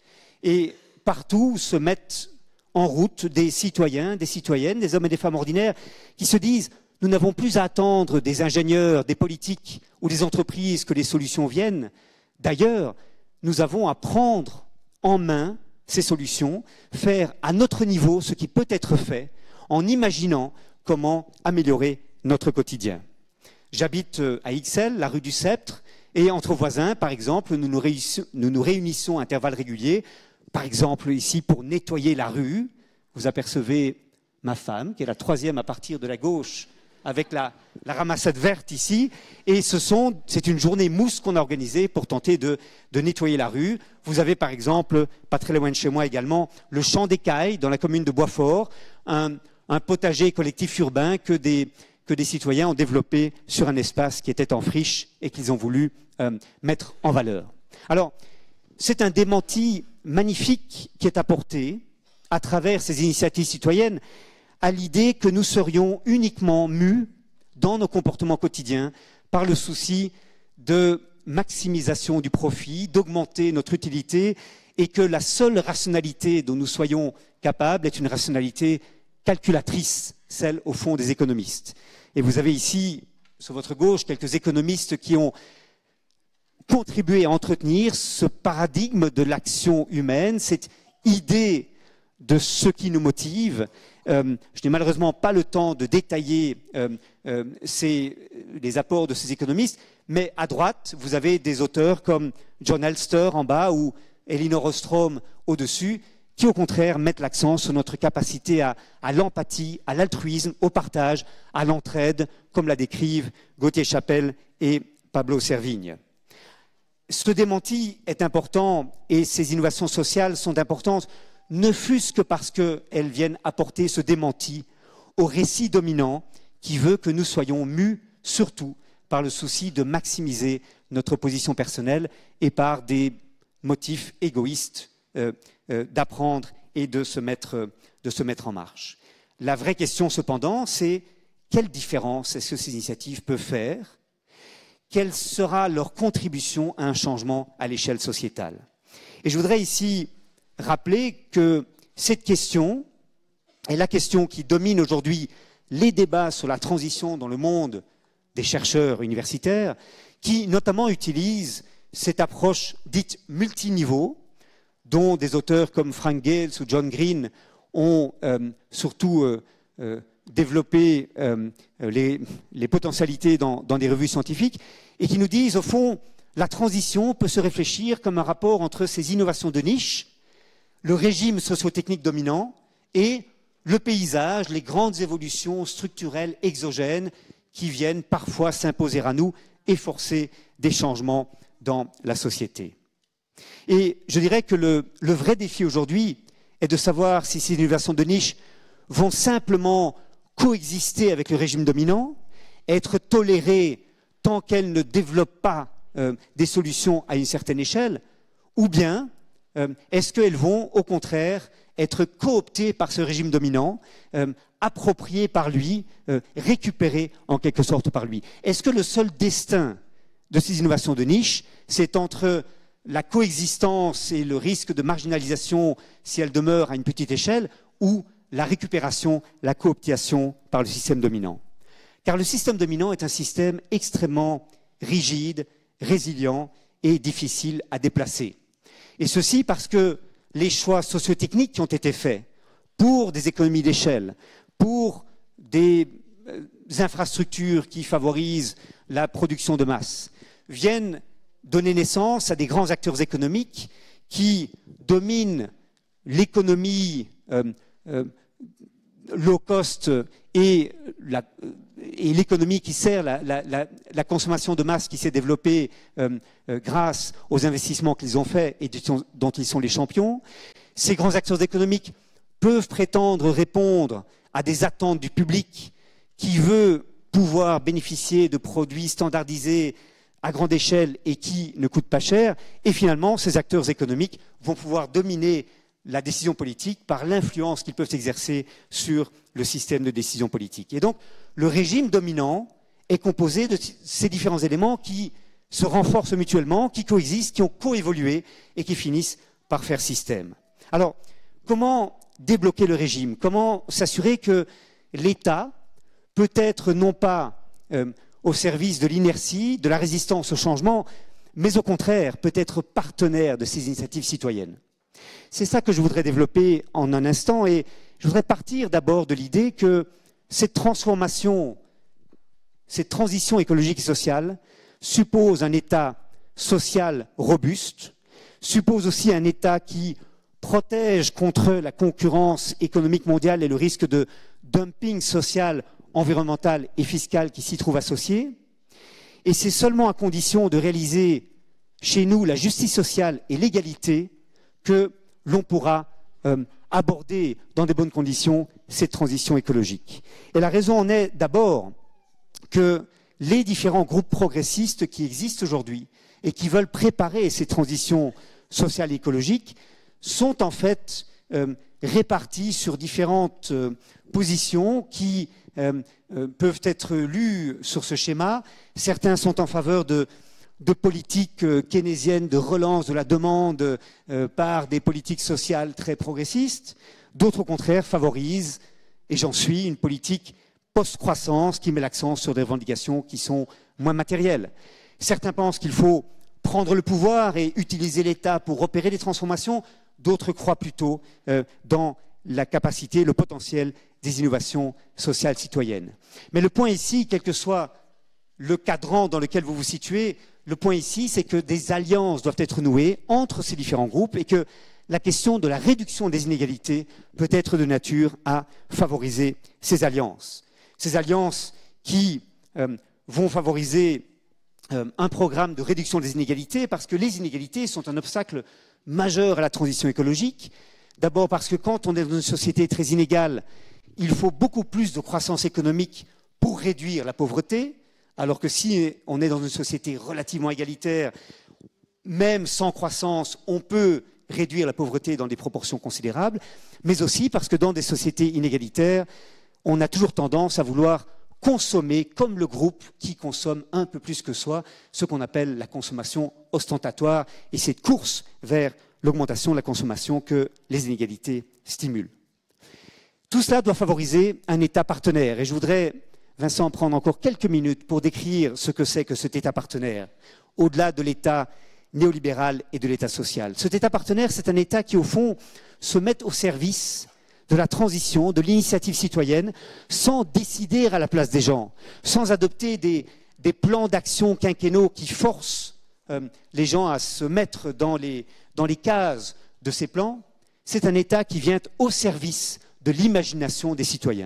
Et partout se mettent en route des citoyens, des citoyennes, des hommes et des femmes ordinaires qui se disent « nous n'avons plus à attendre des ingénieurs, des politiques ou des entreprises que les solutions viennent. D'ailleurs, nous avons à prendre en main ces solutions, faire à notre niveau ce qui peut être fait en imaginant comment améliorer notre quotidien. » J'habite à Ixelles, la rue du Sceptre, et entre voisins, par exemple, nous nous réunissons, nous nous réunissons à intervalles réguliers, par exemple ici pour nettoyer la rue. Vous apercevez ma femme, qui est la troisième à partir de la gauche, avec la, la ramassade verte ici, et ce sont, c'est une journée mousse qu'on a organisée pour tenter de, de nettoyer la rue. Vous avez par exemple, pas très loin de chez moi également, le Champ des Cailles, dans la commune de Boisfort, un, un potager collectif urbain que des, que des citoyens ont développé sur un espace qui était en friche et qu'ils ont voulu euh, mettre en valeur. Alors, c'est un démenti magnifique qui est apporté à travers ces initiatives citoyennes à l'idée que nous serions uniquement mus dans nos comportements quotidiens par le souci de maximisation du profit, d'augmenter notre utilité, et que la seule rationalité dont nous soyons capables est une rationalité calculatrice, celle au fond des économistes. Et vous avez ici, sur votre gauche, quelques économistes qui ont contribué à entretenir ce paradigme de l'action humaine, cette idée de ce qui nous motive. Euh, je n'ai malheureusement pas le temps de détailler euh, euh, ces, les apports de ces économistes, mais à droite, vous avez des auteurs comme John Elster en bas ou Elinor Ostrom au-dessus, qui au contraire mettent l'accent sur notre capacité à, à l'empathie, à l'altruisme, au partage, à l'entraide, comme la décrivent Gauthier Chapelle et Pablo Servigne. Ce démenti est important et ces innovations sociales sont importantes ne fût-ce que parce qu'elles viennent apporter ce démenti au récit dominant qui veut que nous soyons mus surtout par le souci de maximiser notre position personnelle et par des motifs égoïstes euh, euh, d'apprendre et de se, mettre, de se mettre en marche. La vraie question cependant, c'est quelle différence est-ce que ces initiatives peuvent faire? Quelle sera leur contribution à un changement à l'échelle sociétale? Et je voudrais ici rappeler que cette question est la question qui domine aujourd'hui les débats sur la transition dans le monde des chercheurs universitaires, qui notamment utilisent cette approche dite multiniveau, dont des auteurs comme Frank Gales ou John Green ont euh, surtout euh, euh, développé euh, les, les potentialités dans, dans des revues scientifiques, et qui nous disent, au fond, la transition peut se réfléchir comme un rapport entre ces innovations de niche, le régime socio-technique dominant et le paysage, les grandes évolutions structurelles exogènes qui viennent parfois s'imposer à nous et forcer des changements dans la société. Et je dirais que le, le vrai défi aujourd'hui est de savoir si ces innovations de niche vont simplement coexister avec le régime dominant, être tolérées tant qu'elles ne développent pas euh, des solutions à une certaine échelle, ou bien euh, est-ce qu'elles vont au contraire être cooptées par ce régime dominant, euh, appropriées par lui, euh, récupérées en quelque sorte par lui. Est-ce que le seul destin de ces innovations de niche, c'est entre la coexistence et le risque de marginalisation si elles demeurent à une petite échelle, ou la récupération, la cooptation par le système dominant? Car le système dominant est un système extrêmement rigide, résilient et difficile à déplacer. Et ceci parce que les choix socio-techniques qui ont été faits pour des économies d'échelle, pour des infrastructures qui favorisent la production de masse, viennent donner naissance à des grands acteurs économiques qui dominent l'économie euh, euh, low cost et la, et l'économie qui sert la, la, la, la consommation de masse qui s'est développée euh, euh, grâce aux investissements qu'ils ont faits et dont ils sont les champions. Ces grands acteurs économiques peuvent prétendre répondre à des attentes du public qui veut pouvoir bénéficier de produits standardisés à grande échelle et qui ne coûtent pas cher. Et finalement, ces acteurs économiques vont pouvoir dominer la décision politique par l'influence qu'ils peuvent exercer sur le système de décision politique. Et donc, le régime dominant est composé de ces différents éléments qui se renforcent mutuellement, qui coexistent, qui ont coévolué et qui finissent par faire système. Alors, comment débloquer le régime? Comment s'assurer que l'État peut être non pas euh, au service de l'inertie, de la résistance au changement, mais au contraire peut être partenaire de ces initiatives citoyennes? C'est ça que je voudrais développer en un instant, et je voudrais partir d'abord de l'idée que cette transformation, cette transition écologique et sociale suppose un État social robuste, suppose aussi un État qui protège contre la concurrence économique mondiale et le risque de dumping social, environnemental et fiscal qui s'y trouve associé. Et c'est seulement à condition de réaliser chez nous la justice sociale et l'égalité que l'on pourra euh, aborder dans de bonnes conditions cette transition écologique. Et la raison en est d'abord que les différents groupes progressistes qui existent aujourd'hui et qui veulent préparer ces transitions sociales et écologiques sont en fait euh, répartis sur différentes euh, positions qui euh, euh, peuvent être lues sur ce schéma. Certains sont en faveur de de politiques euh, keynésiennes de relance de la demande euh, par des politiques sociales très progressistes. D'autres, au contraire, favorisent, et j'en suis, une politique post-croissance qui met l'accent sur des revendications qui sont moins matérielles. Certains pensent qu'il faut prendre le pouvoir et utiliser l'État pour opérer des transformations. D'autres croient plutôt euh, dans la capacité, le potentiel des innovations sociales citoyennes. Mais le point ici, quel que soit le cadran dans lequel vous vous situez, le point ici, c'est que des alliances doivent être nouées entre ces différents groupes et que la question de la réduction des inégalités peut être de nature à favoriser ces alliances. Ces alliances qui euh, vont favoriser euh, un programme de réduction des inégalités parce que les inégalités sont un obstacle majeur à la transition écologique. D'abord parce que quand on est dans une société très inégale, il faut beaucoup plus de croissance économique pour réduire la pauvreté, alors que si on est dans une société relativement égalitaire, même sans croissance, on peut réduire la pauvreté dans des proportions considérables, mais aussi parce que dans des sociétés inégalitaires, on a toujours tendance à vouloir consommer comme le groupe qui consomme un peu plus que soi, ce qu'on appelle la consommation ostentatoire, et cette course vers l'augmentation de la consommation que les inégalités stimulent. Tout cela doit favoriser un État partenaire, et je voudrais, Vincent, prendre encore quelques minutes pour décrire ce que c'est que cet État partenaire, au-delà de l'État néolibéral et de l'État social. Cet État partenaire, c'est un État qui, au fond, se met au service de la transition, de l'initiative citoyenne, sans décider à la place des gens, sans adopter des, des plans d'action quinquennaux qui forcent euh, les gens à se mettre dans les, dans les cases de ces plans. C'est un État qui vient au service de l'imagination des citoyens.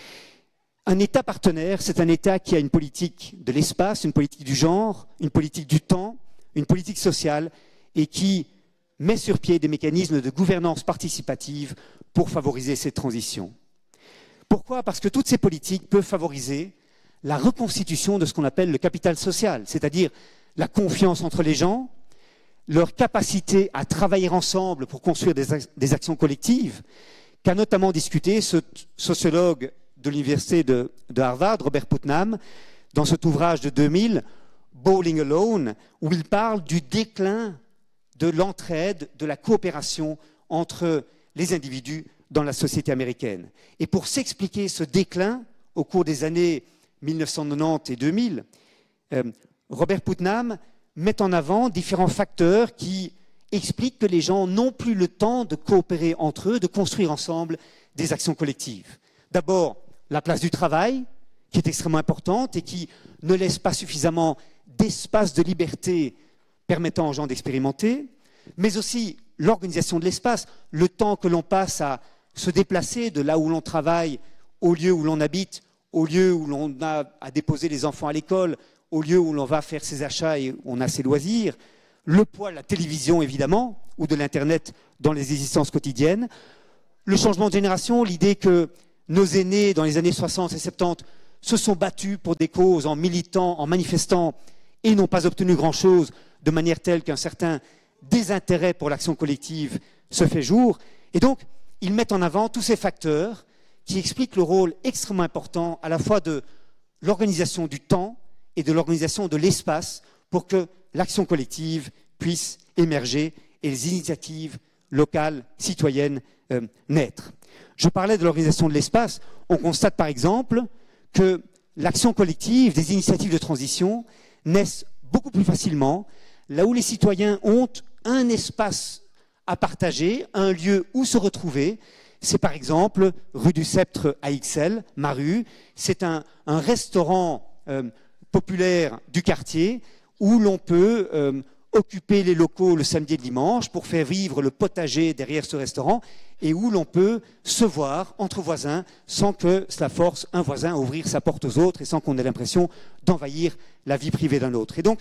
Un État partenaire, c'est un État qui a une politique de l'espace, une politique du genre, une politique du temps, une politique sociale, et qui met sur pied des mécanismes de gouvernance participative pour favoriser cette transition. Pourquoi? Parce que toutes ces politiques peuvent favoriser la reconstitution de ce qu'on appelle le capital social, c'est-à-dire la confiance entre les gens, leur capacité à travailler ensemble pour construire des, des actions collectives, qu'a notamment discuté ce sociologue de l'université de, de Harvard, Robert Putnam, dans cet ouvrage de deux mille, Bowling Alone, où il parle du déclin de l'entraide, de la coopération entre les individus dans la société américaine. Et pour s'expliquer ce déclin au cours des années mille neuf cent quatre-vingt-dix et deux mille, euh, Robert Putnam met en avant différents facteurs qui expliquent que les gens n'ont plus le temps de coopérer entre eux, de construire ensemble des actions collectives. D'abord, la place du travail, qui est extrêmement importante et qui ne laisse pas suffisamment d'espace de liberté permettant aux gens d'expérimenter, mais aussi l'organisation de l'espace, le temps que l'on passe à se déplacer de là où l'on travaille au lieu où l'on habite, au lieu où l'on a à déposer les enfants à l'école, au lieu où l'on va faire ses achats et où on a ses loisirs, le poids de la télévision évidemment, ou de l'Internet dans les existences quotidiennes, le changement de génération, l'idée que nos aînés dans les années soixante et soixante-dix se sont battus pour des causes en militant, en manifestant, et n'ont pas obtenu grand-chose de manière telle qu'un certain désintérêt pour l'action collective se fait jour. Et donc, ils mettent en avant tous ces facteurs qui expliquent le rôle extrêmement important à la fois de l'organisation du temps et de l'organisation de l'espace pour que l'action collective puisse émerger et les initiatives locales, citoyennes, euh, naître. Je parlais de l'organisation de l'espace. On constate par exemple que l'action collective, des initiatives de transition, naissent beaucoup plus facilement là où les citoyens ont un espace à partager, un lieu où se retrouver. C'est par exemple rue du Sceptre à Ixelles, ma rue. C'est un, un restaurant euh, populaire du quartier où l'on peut euh, occuper les locaux le samedi et le dimanche pour faire vivre le potager derrière ce restaurant et où l'on peut se voir entre voisins sans que cela force un voisin à ouvrir sa porte aux autres et sans qu'on ait l'impression d'envahir la vie privée d'un autre. Et donc,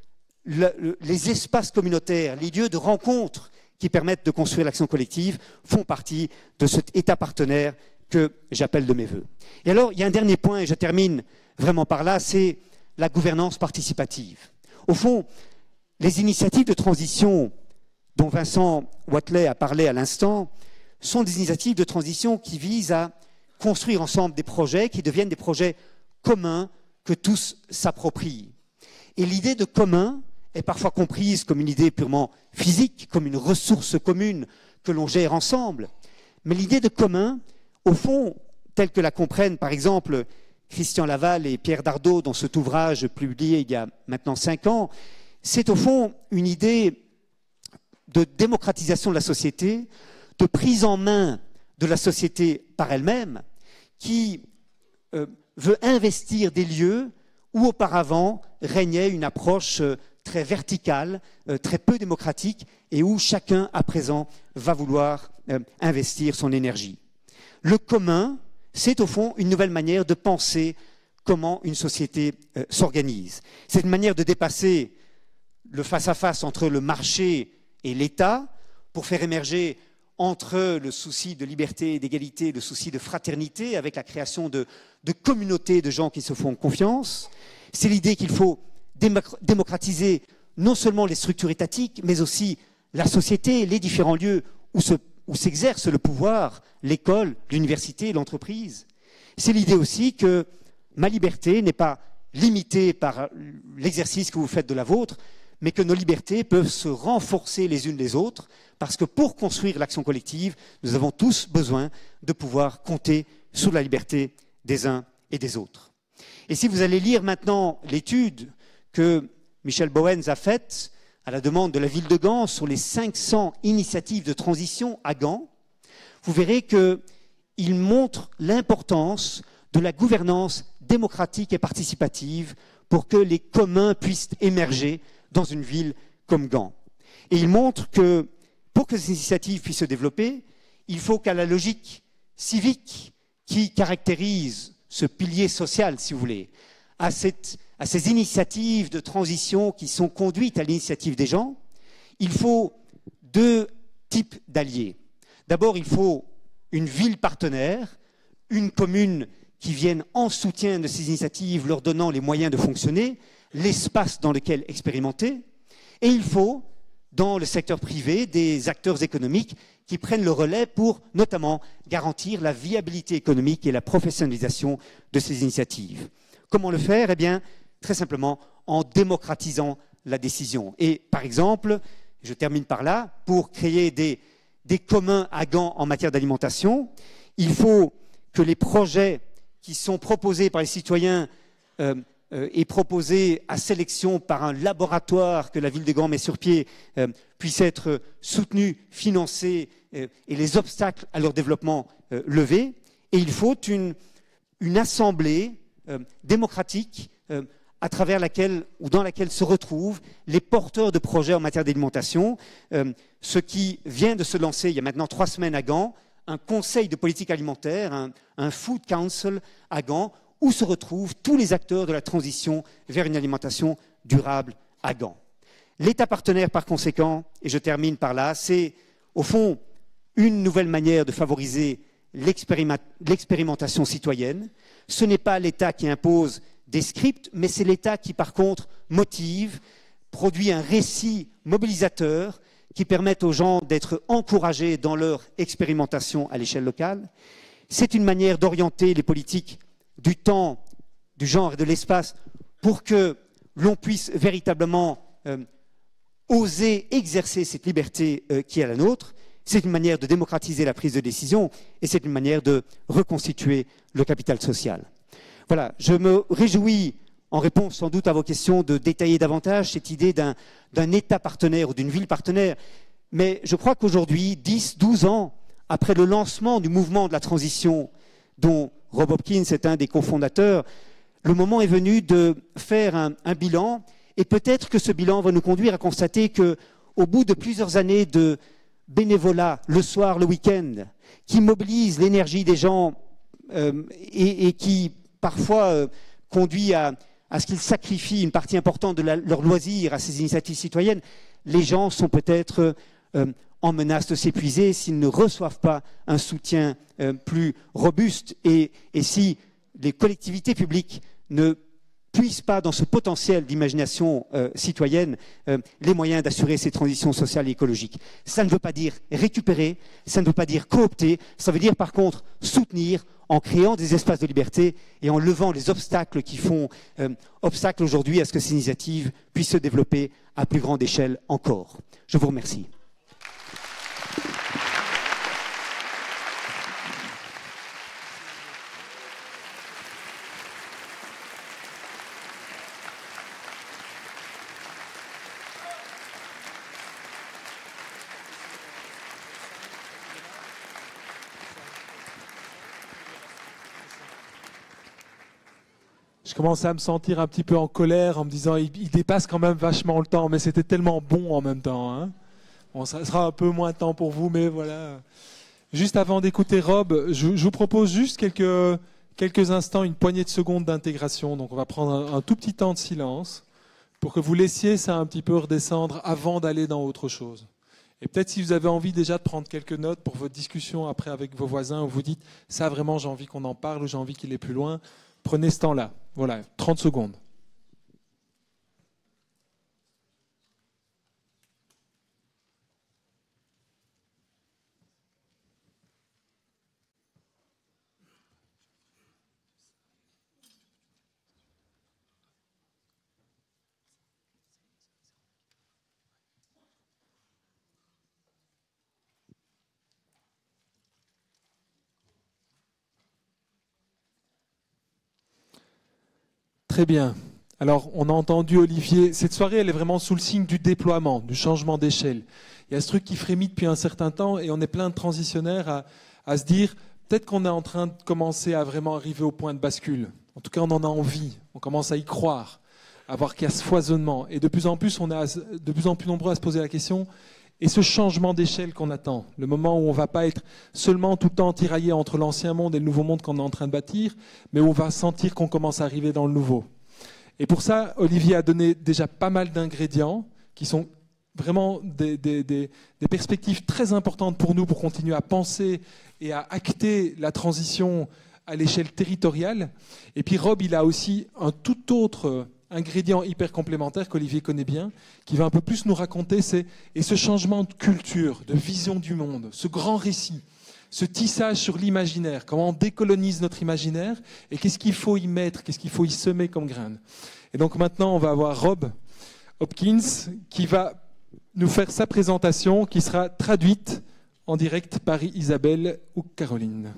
le, le, les espaces communautaires, les lieux de rencontre qui permettent de construire l'action collective font partie de cet État partenaire que j'appelle de mes voeux. Et alors, il y a un dernier point, et je termine vraiment par là, c'est la gouvernance participative. Au fond, les initiatives de transition dont Vincent Watley a parlé à l'instant sont des initiatives de transition qui visent à construire ensemble des projets qui deviennent des projets communs que tous s'approprient. Et l'idée de commun est parfois comprise comme une idée purement physique, comme une ressource commune que l'on gère ensemble. Mais l'idée de commun, au fond, telle que la comprennent par exemple Christian Laval et Pierre Dardot dans cet ouvrage publié il y a maintenant cinq ans, c'est au fond une idée de démocratisation de la société, de prise en main de la société par elle-même, qui euh, veut investir des lieux où auparavant régnait une approche euh, très verticale, euh, très peu démocratique, et où chacun à présent va vouloir euh, investir son énergie. Le commun, c'est au fond une nouvelle manière de penser comment une société euh, s'organise. C'est une manière de dépasser le face-à-face entre le marché et l'État pour faire émerger entre le souci de liberté et d'égalité et le souci de fraternité, avec la création de, de communautés de gens qui se font confiance. C'est l'idée qu'il faut démocratiser non seulement les structures étatiques, mais aussi la société, les différents lieux où se, où s'exerce le pouvoir, l'école, l'université, l'entreprise. C'est l'idée aussi que ma liberté n'est pas limitée par l'exercice que vous faites de la vôtre, mais que nos libertés peuvent se renforcer les unes les autres, parce que pour construire l'action collective, nous avons tous besoin de pouvoir compter sur la liberté des uns et des autres. Et si vous allez lire maintenant l'étude que Michel Bowens a faite à la demande de la ville de Gand sur les cinq cents initiatives de transition à Gand, vous verrez qu'il montre l'importance de la gouvernance démocratique et participative pour que les communs puissent émerger dans une ville comme Gand. Et il montre que pour que ces initiatives puissent se développer, il faut qu'à la logique civique qui caractérise ce pilier social, si vous voulez, à, cette, à ces initiatives de transition qui sont conduites à l'initiative des gens, il faut deux types d'alliés. D'abord, il faut une ville partenaire, une commune qui vienne en soutien de ces initiatives, leur donnant les moyens de fonctionner, l'espace dans lequel expérimenter. Et il faut, dans le secteur privé, des acteurs économiques qui prennent le relais pour notamment garantir la viabilité économique et la professionnalisation de ces initiatives. Comment le faire? Eh bien, très simplement, en démocratisant la décision. Et par exemple, je termine par là, pour créer des, des communs à Gand en matière d'alimentation, il faut que les projets qui sont proposés par les citoyens euh, euh, et proposés à sélection par un laboratoire que la ville de Gand met sur pied euh, puissent être soutenus, financés euh, et les obstacles à leur développement euh, levés. Et il faut une, une assemblée euh, démocratique euh, à travers laquelle ou dans laquelle se retrouvent les porteurs de projets en matière d'alimentation. Euh, ce qui vient de se lancer il y a maintenant trois semaines à Gand, un conseil de politique alimentaire, un, un food council à Gand, où se retrouvent tous les acteurs de la transition vers une alimentation durable à Gand. L'État partenaire, par conséquent, et je termine par là, c'est au fond une nouvelle manière de favoriser l'expérimentation citoyenne. Ce n'est pas l'État qui impose des scripts, mais c'est l'État qui, par contre, motive, produit un récit mobilisateur qui permettent aux gens d'être encouragés dans leur expérimentation à l'échelle locale. C'est une manière d'orienter les politiques du temps, du genre et de l'espace pour que l'on puisse véritablement euh, oser exercer cette liberté euh, qui est la nôtre. C'est une manière de démocratiser la prise de décision et c'est une manière de reconstituer le capital social. Voilà, je me réjouis, en réponse sans doute à vos questions, de détailler davantage cette idée d'un, d'un État partenaire ou d'une ville partenaire. Mais je crois qu'aujourd'hui, dix, douze ans après le lancement du mouvement de la transition, dont Rob Hopkins est un des cofondateurs, le moment est venu de faire un, un bilan. Et peut-être que ce bilan va nous conduire à constater qu'au bout de plusieurs années de bénévolat, le soir, le week-end, qui mobilise l'énergie des gens euh, et, et qui parfois euh, conduit à à ce qu'ils sacrifient une partie importante de la, leur loisir à ces initiatives citoyennes, les gens sont peut-être euh, en menace de s'épuiser s'ils ne reçoivent pas un soutien euh, plus robuste et, et si les collectivités publiques ne puissent pas dans ce potentiel d'imagination euh, citoyenne euh, les moyens d'assurer ces transitions sociales et écologiques. Ça ne veut pas dire récupérer, ça ne veut pas dire coopter, ça veut dire par contre soutenir en créant des espaces de liberté et en levant les obstacles qui font euh, obstacle aujourd'hui à ce que ces initiatives puissent se développer à plus grande échelle encore. Je vous remercie. Je commençais à me sentir un petit peu en colère en me disant il, il dépasse quand même vachement le temps, mais c'était tellement bon en même temps. Hein. Bon, ça sera un peu moins de temps pour vous, mais voilà. Juste avant d'écouter Rob, je, je vous propose juste quelques, quelques instants, une poignée de secondes d'intégration. Donc on va prendre un, un tout petit temps de silence pour que vous laissiez ça un petit peu redescendre avant d'aller dans autre chose. Et peut-être si vous avez envie déjà de prendre quelques notes pour votre discussion après avec vos voisins, où vous dites « ça vraiment j'ai envie qu'on en parle » ou « j'ai envie qu'il aille plus loin », prenez ce temps-là. Voilà, trente secondes. Très bien. Alors, on a entendu Olivier. Cette soirée, elle est vraiment sous le signe du déploiement, du changement d'échelle. Il y a ce truc qui frémit depuis un certain temps et on est plein de transitionnaires à, à se dire peut-être qu'on est en train de commencer à vraiment arriver au point de bascule. En tout cas, on en a envie. On commence à y croire, à voir qu'il y a ce foisonnement. Et de plus en plus, on est de plus en plus nombreux à se poser la question et ce changement d'échelle qu'on attend, le moment où on ne va pas être seulement tout le temps tiraillé entre l'ancien monde et le nouveau monde qu'on est en train de bâtir, mais où on va sentir qu'on commence à arriver dans le nouveau. Et pour ça, Olivier a donné déjà pas mal d'ingrédients qui sont vraiment des, des, des, des perspectives très importantes pour nous pour continuer à penser et à acter la transition à l'échelle territoriale. Et puis Rob, il a aussi un tout autre ingrédient hyper complémentaire qu'Olivier connaît bien, qui va un peu plus nous raconter, c'est et ce changement de culture, de vision du monde, ce grand récit, ce tissage sur l'imaginaire, comment on décolonise notre imaginaire et qu'est-ce qu'il faut y mettre, qu'est-ce qu'il faut y semer comme graines. Et donc maintenant, on va avoir Rob Hopkins qui va nous faire sa présentation qui sera traduite en direct par Isabelle ou Caroline.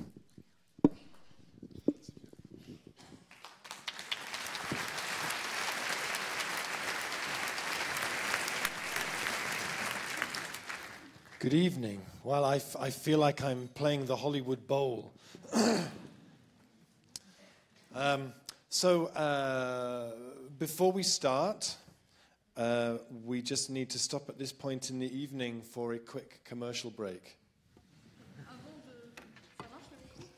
Good evening. Well, I, f I feel like I'm playing the Hollywood Bowl. um, so, uh, before we start, uh, we just need to stop at this point in the evening for a quick commercial break. Maintenant ?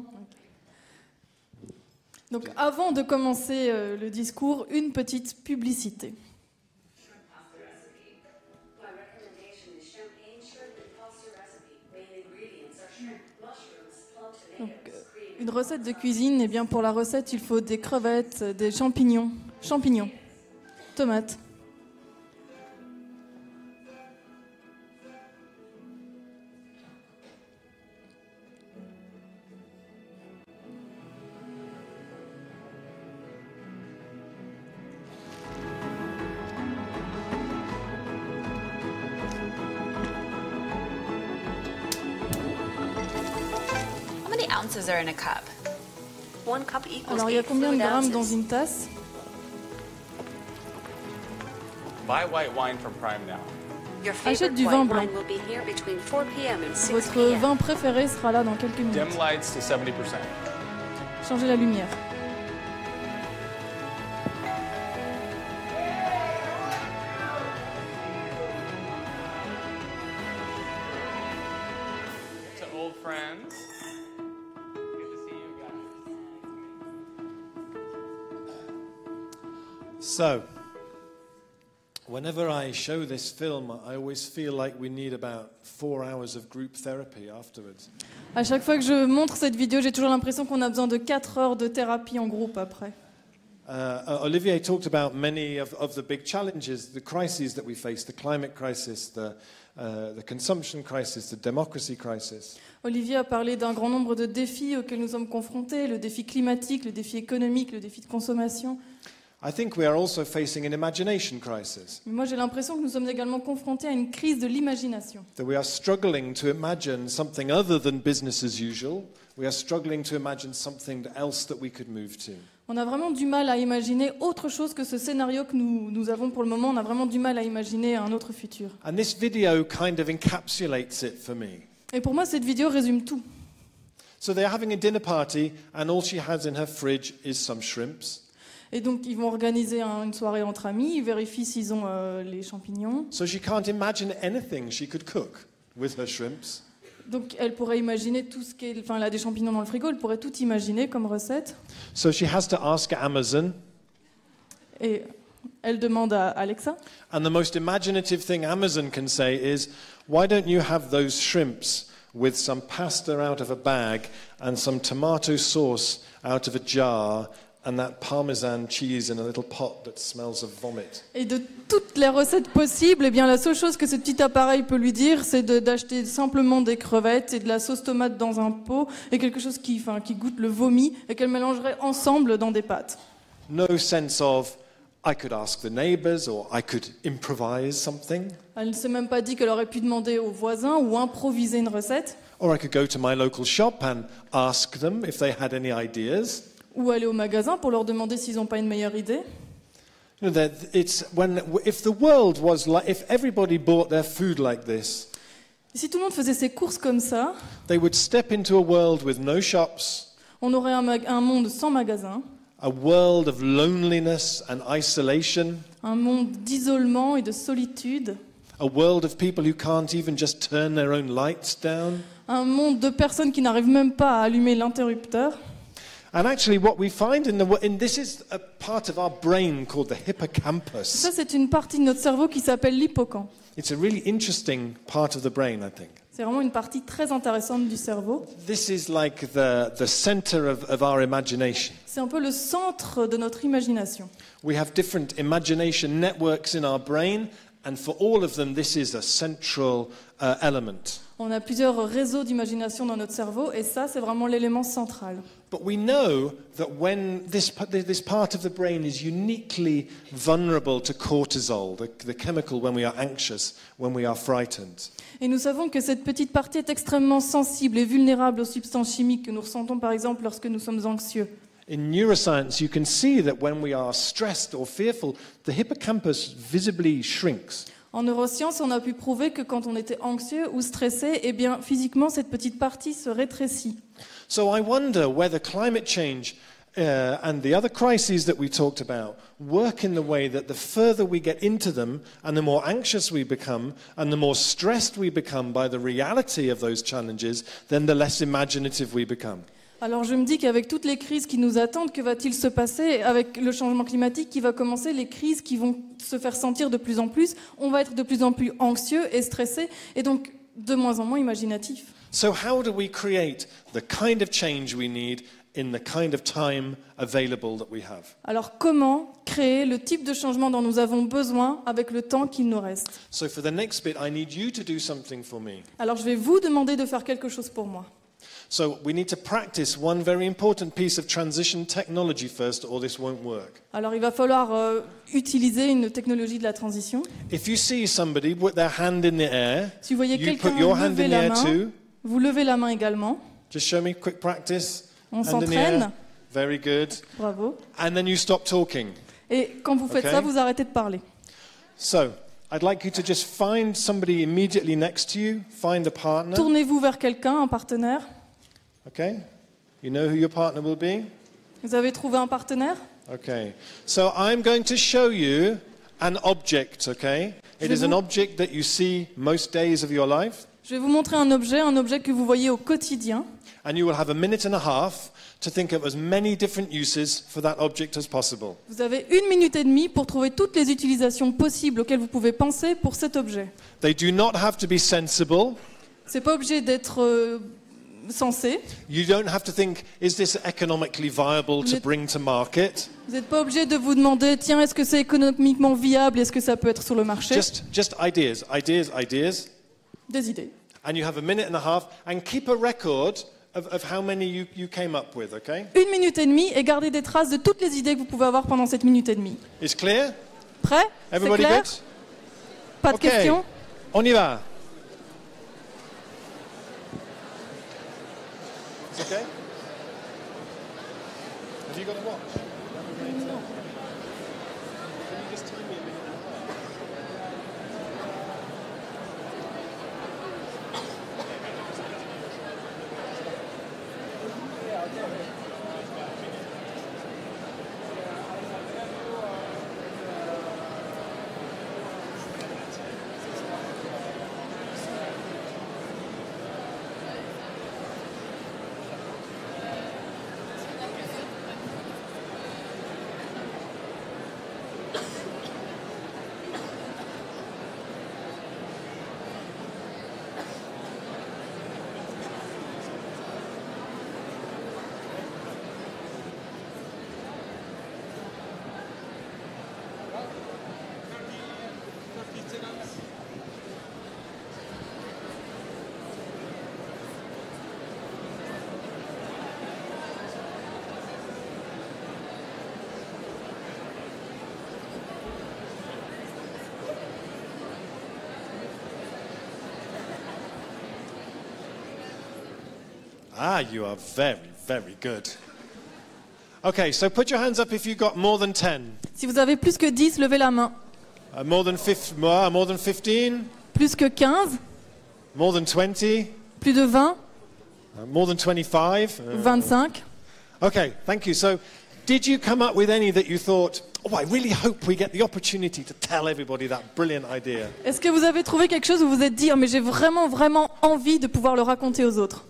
Okay. Donc, avant de commencer euh, le discours, une petite publicité. Donc, une recette de cuisine, eh bien pour la recette, il faut des crevettes, des champignons, champignons, tomates. Are in a cup. One cup equals Alors, il y a combien de grammes dans une tasse? Buy white wine from Prime now. Achète du vin blanc. Votre vin préféré sera là dans quelques minutes. Dim lights to seventy percent. Changez la lumière. To old friends. So, whenever I show this film, I always feel like we need about four hours of group therapy afterwards. À chaque fois que je montre cette vidéo, j'ai toujours l'impression qu'on a besoin de quatre heures de thérapie en groupe après. Uh, Olivier talked about many of, of the big challenges, the crises that we face, the climate crisis, the, uh, the consumption crisis, the democracy crisis. Olivier a parlé d'un grand nombre de défis auxquels nous sommes confrontés, le défi climatique, le défi économique, le défi de consommation. I think we are also facing an imagination crisis. Mais moi, j'ai l'impression que nous sommes également confrontés à une crise de l'imagination. That we are struggling to imagine something other than business as usual. We are struggling to imagine something else that we could move to. On a vraiment du mal à imaginer autre chose que ce scénario que nous, nous avons pour le moment. On a vraiment du mal à imaginer un autre futur. And this video kind of encapsulates it for me. Et pour moi, cette vidéo résume tout. So they're having a dinner party and all she has in her fridge is some shrimps. Et donc, ils vont organiser un, une soirée entre amis. Ils vérifient s'ils ont euh, les champignons. So she can't imagine anything she could cook with her shrimps. Donc, elle pourrait imaginer tout ce qu'elle... Enfin, elle a des champignons dans le frigo. Elle pourrait tout imaginer comme recette. So she has to ask Amazon. Et Elle demande à Alexa. And the most imaginative thing Amazon can say is, why don't you have those shrimps with some pasta out of a bag and some tomato sauce out of a jar and that Parmesan cheese in a little pot that smells of vomit. Et de toutes les recettes possibles, eh bien, la seule chose que ce petit appareil peut lui dire, c'est de, d'acheter simplement des crevettes et de la sauce tomate dans un pot et quelque chose qui, enfin, qui goûte le vomi et qu'elle mélangerait ensemble dans des pâtes. No sense of, I could ask the neighbors or I could improvise something. Elle ne s'est même pas dit qu'elle aurait pu demander aux voisins ou improviser une recette. Or I could go to my local shop and ask them if they had any ideas. Ou aller au magasin pour leur demander s'ils n'ont pas une meilleure idée. You know, that it's when if the world was like, if everybody bought their food like this, Et si tout le monde faisait ses courses comme ça, they would step into a world with no shops, on aurait un, mag- un monde sans magasin, a world of loneliness and isolation, un monde d'isolement et de solitude, a world of people who can't even just turn their own lights down. un monde de personnes qui n'arrivent même pas à allumer l'interrupteur. And actually, what we find in the in this is a part of our brain called the hippocampus. Ça, c'est une partie de notre cerveau qui s'appelle l'hippocampe. It's a really interesting part of the brain, I think. C'est vraiment une partie très intéressante du cerveau. This is like the the center of, of our imagination. C'est un peu le centre de notre imagination. We have different imagination networks in our brain, and for all of them, this is a central uh, element. On a plusieurs réseaux d'imagination dans notre cerveau et ça, c'est vraiment l'élément central. But we know that when this, this part of the brain is uniquely vulnerable to cortisol, the, the chemical when we are anxious, when we are frightened. Et nous savons que cette petite partie est extrêmement sensible et vulnérable aux substances chimiques que nous ressentons par exemple lorsque nous sommes anxieux. In neuroscience, you can see that when we are stressed or fearful, the hippocampus visibly shrinks. En neurosciences, on a pu prouver que quand on était anxieux ou stressé, eh bien, physiquement, cette petite partie se rétrécit. So I wonder whether climate change uh, and the other crises that we talked about work in the way that the further we get into them and the more anxious we become and the more stressed we become by the reality of those challenges, then the less imaginative we become. Alors je me dis qu'avec toutes les crises qui nous attendent, que va-t-il se passer avec le changement climatique qui va commencer, les crises qui vont se faire sentir de plus en plus, on va être de plus en plus anxieux et stressé et donc de moins en moins imaginatif. So how do we create the kind of change we need in the kind of time available that we have? Alors comment créer le type de changement dont nous avons besoin avec le temps qu'il nous reste? So for the next bit, I need you to do something for me. Alors je vais vous demander de faire quelque chose pour moi. So we need to practice one very important piece of transition technology first, or this won't work. Alors il va falloir euh, utiliser une technologie de la transition. If you see somebody with their hand in the air, Si vous voyez you quelqu'un put your hand lever in the la air main, too. vous levez la main également. Just show me quick practice. On Hand in the s'entraîne. air. Very good. Bravo. And then you stop talking. Et quand vous faites Okay. ça, vous arrêtez de parler. So I'd like you to just find somebody immediately next to you. Find a partner. Tournez-vous vers quelqu'un, un partenaire. Okay. You know who your partner will be? Vous avez trouvé un partenaire? Okay. So I'm going to show you an object, okay? It Je is an vous- object that you see most days of your life. Je vais vous montrer un objet, un objet que vous voyez au quotidien. And you will have a minute and a half to think of as many different uses for that object as possible. Vous avez une minute et demie pour trouver toutes les utilisations possibles auxquelles vous pouvez penser pour cet objet. They do not have to be sensible. C'est pas obligé d'être euh, sensé. You don't have to think, is this economically viable to Let- bring to market? Vous n'êtes pas obligé de vous demander, tiens, est-ce que c'est économiquement viable? Est-ce que ça peut être sur le marché? Just, just ideas, ideas, ideas. Des idées. And you have a minute and a half, and keep a record of, of how many you, you came up with, okay? Une minute et demie et gardez des traces de toutes les idées que vous pouvez avoir pendant cette minute et demie. It's clear? Prêt? C'est Everybody clair? good? Pas de Okay. questions? On y va. It's okay? Have you got a watch? Can you just time me a minute and a half? Ah, you are very, very good. Okay, so put your hands up if you got more than ten. Si vous avez plus que dix, levez la main. Uh, more than fif- more, more than fifteen? Plus que quinze, More than twenty? plus de vingt, Uh, more than twenty-five? Uh, vingt-cinq. Okay, thank you. So, did you come up with any that you thought, oh, I really hope we get the opportunity to tell everybody that brilliant idea? Est-ce que vous avez trouvé quelque chose où vous vous êtes dit, oh, mais j'ai vraiment, vraiment envie de pouvoir le raconter aux autres?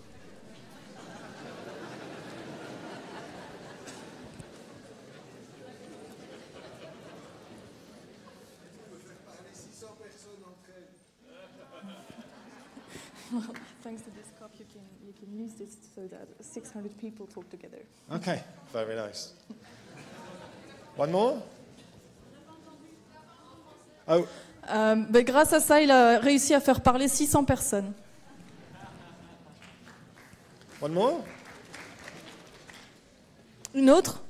Thanks to this cup, you can, you can use this so that six hundred people talk together. Okay, very nice. One more? Oh, Euh, ben, grâce à ça, il a réussi à faire parler six cents personnes. one more? Une autre?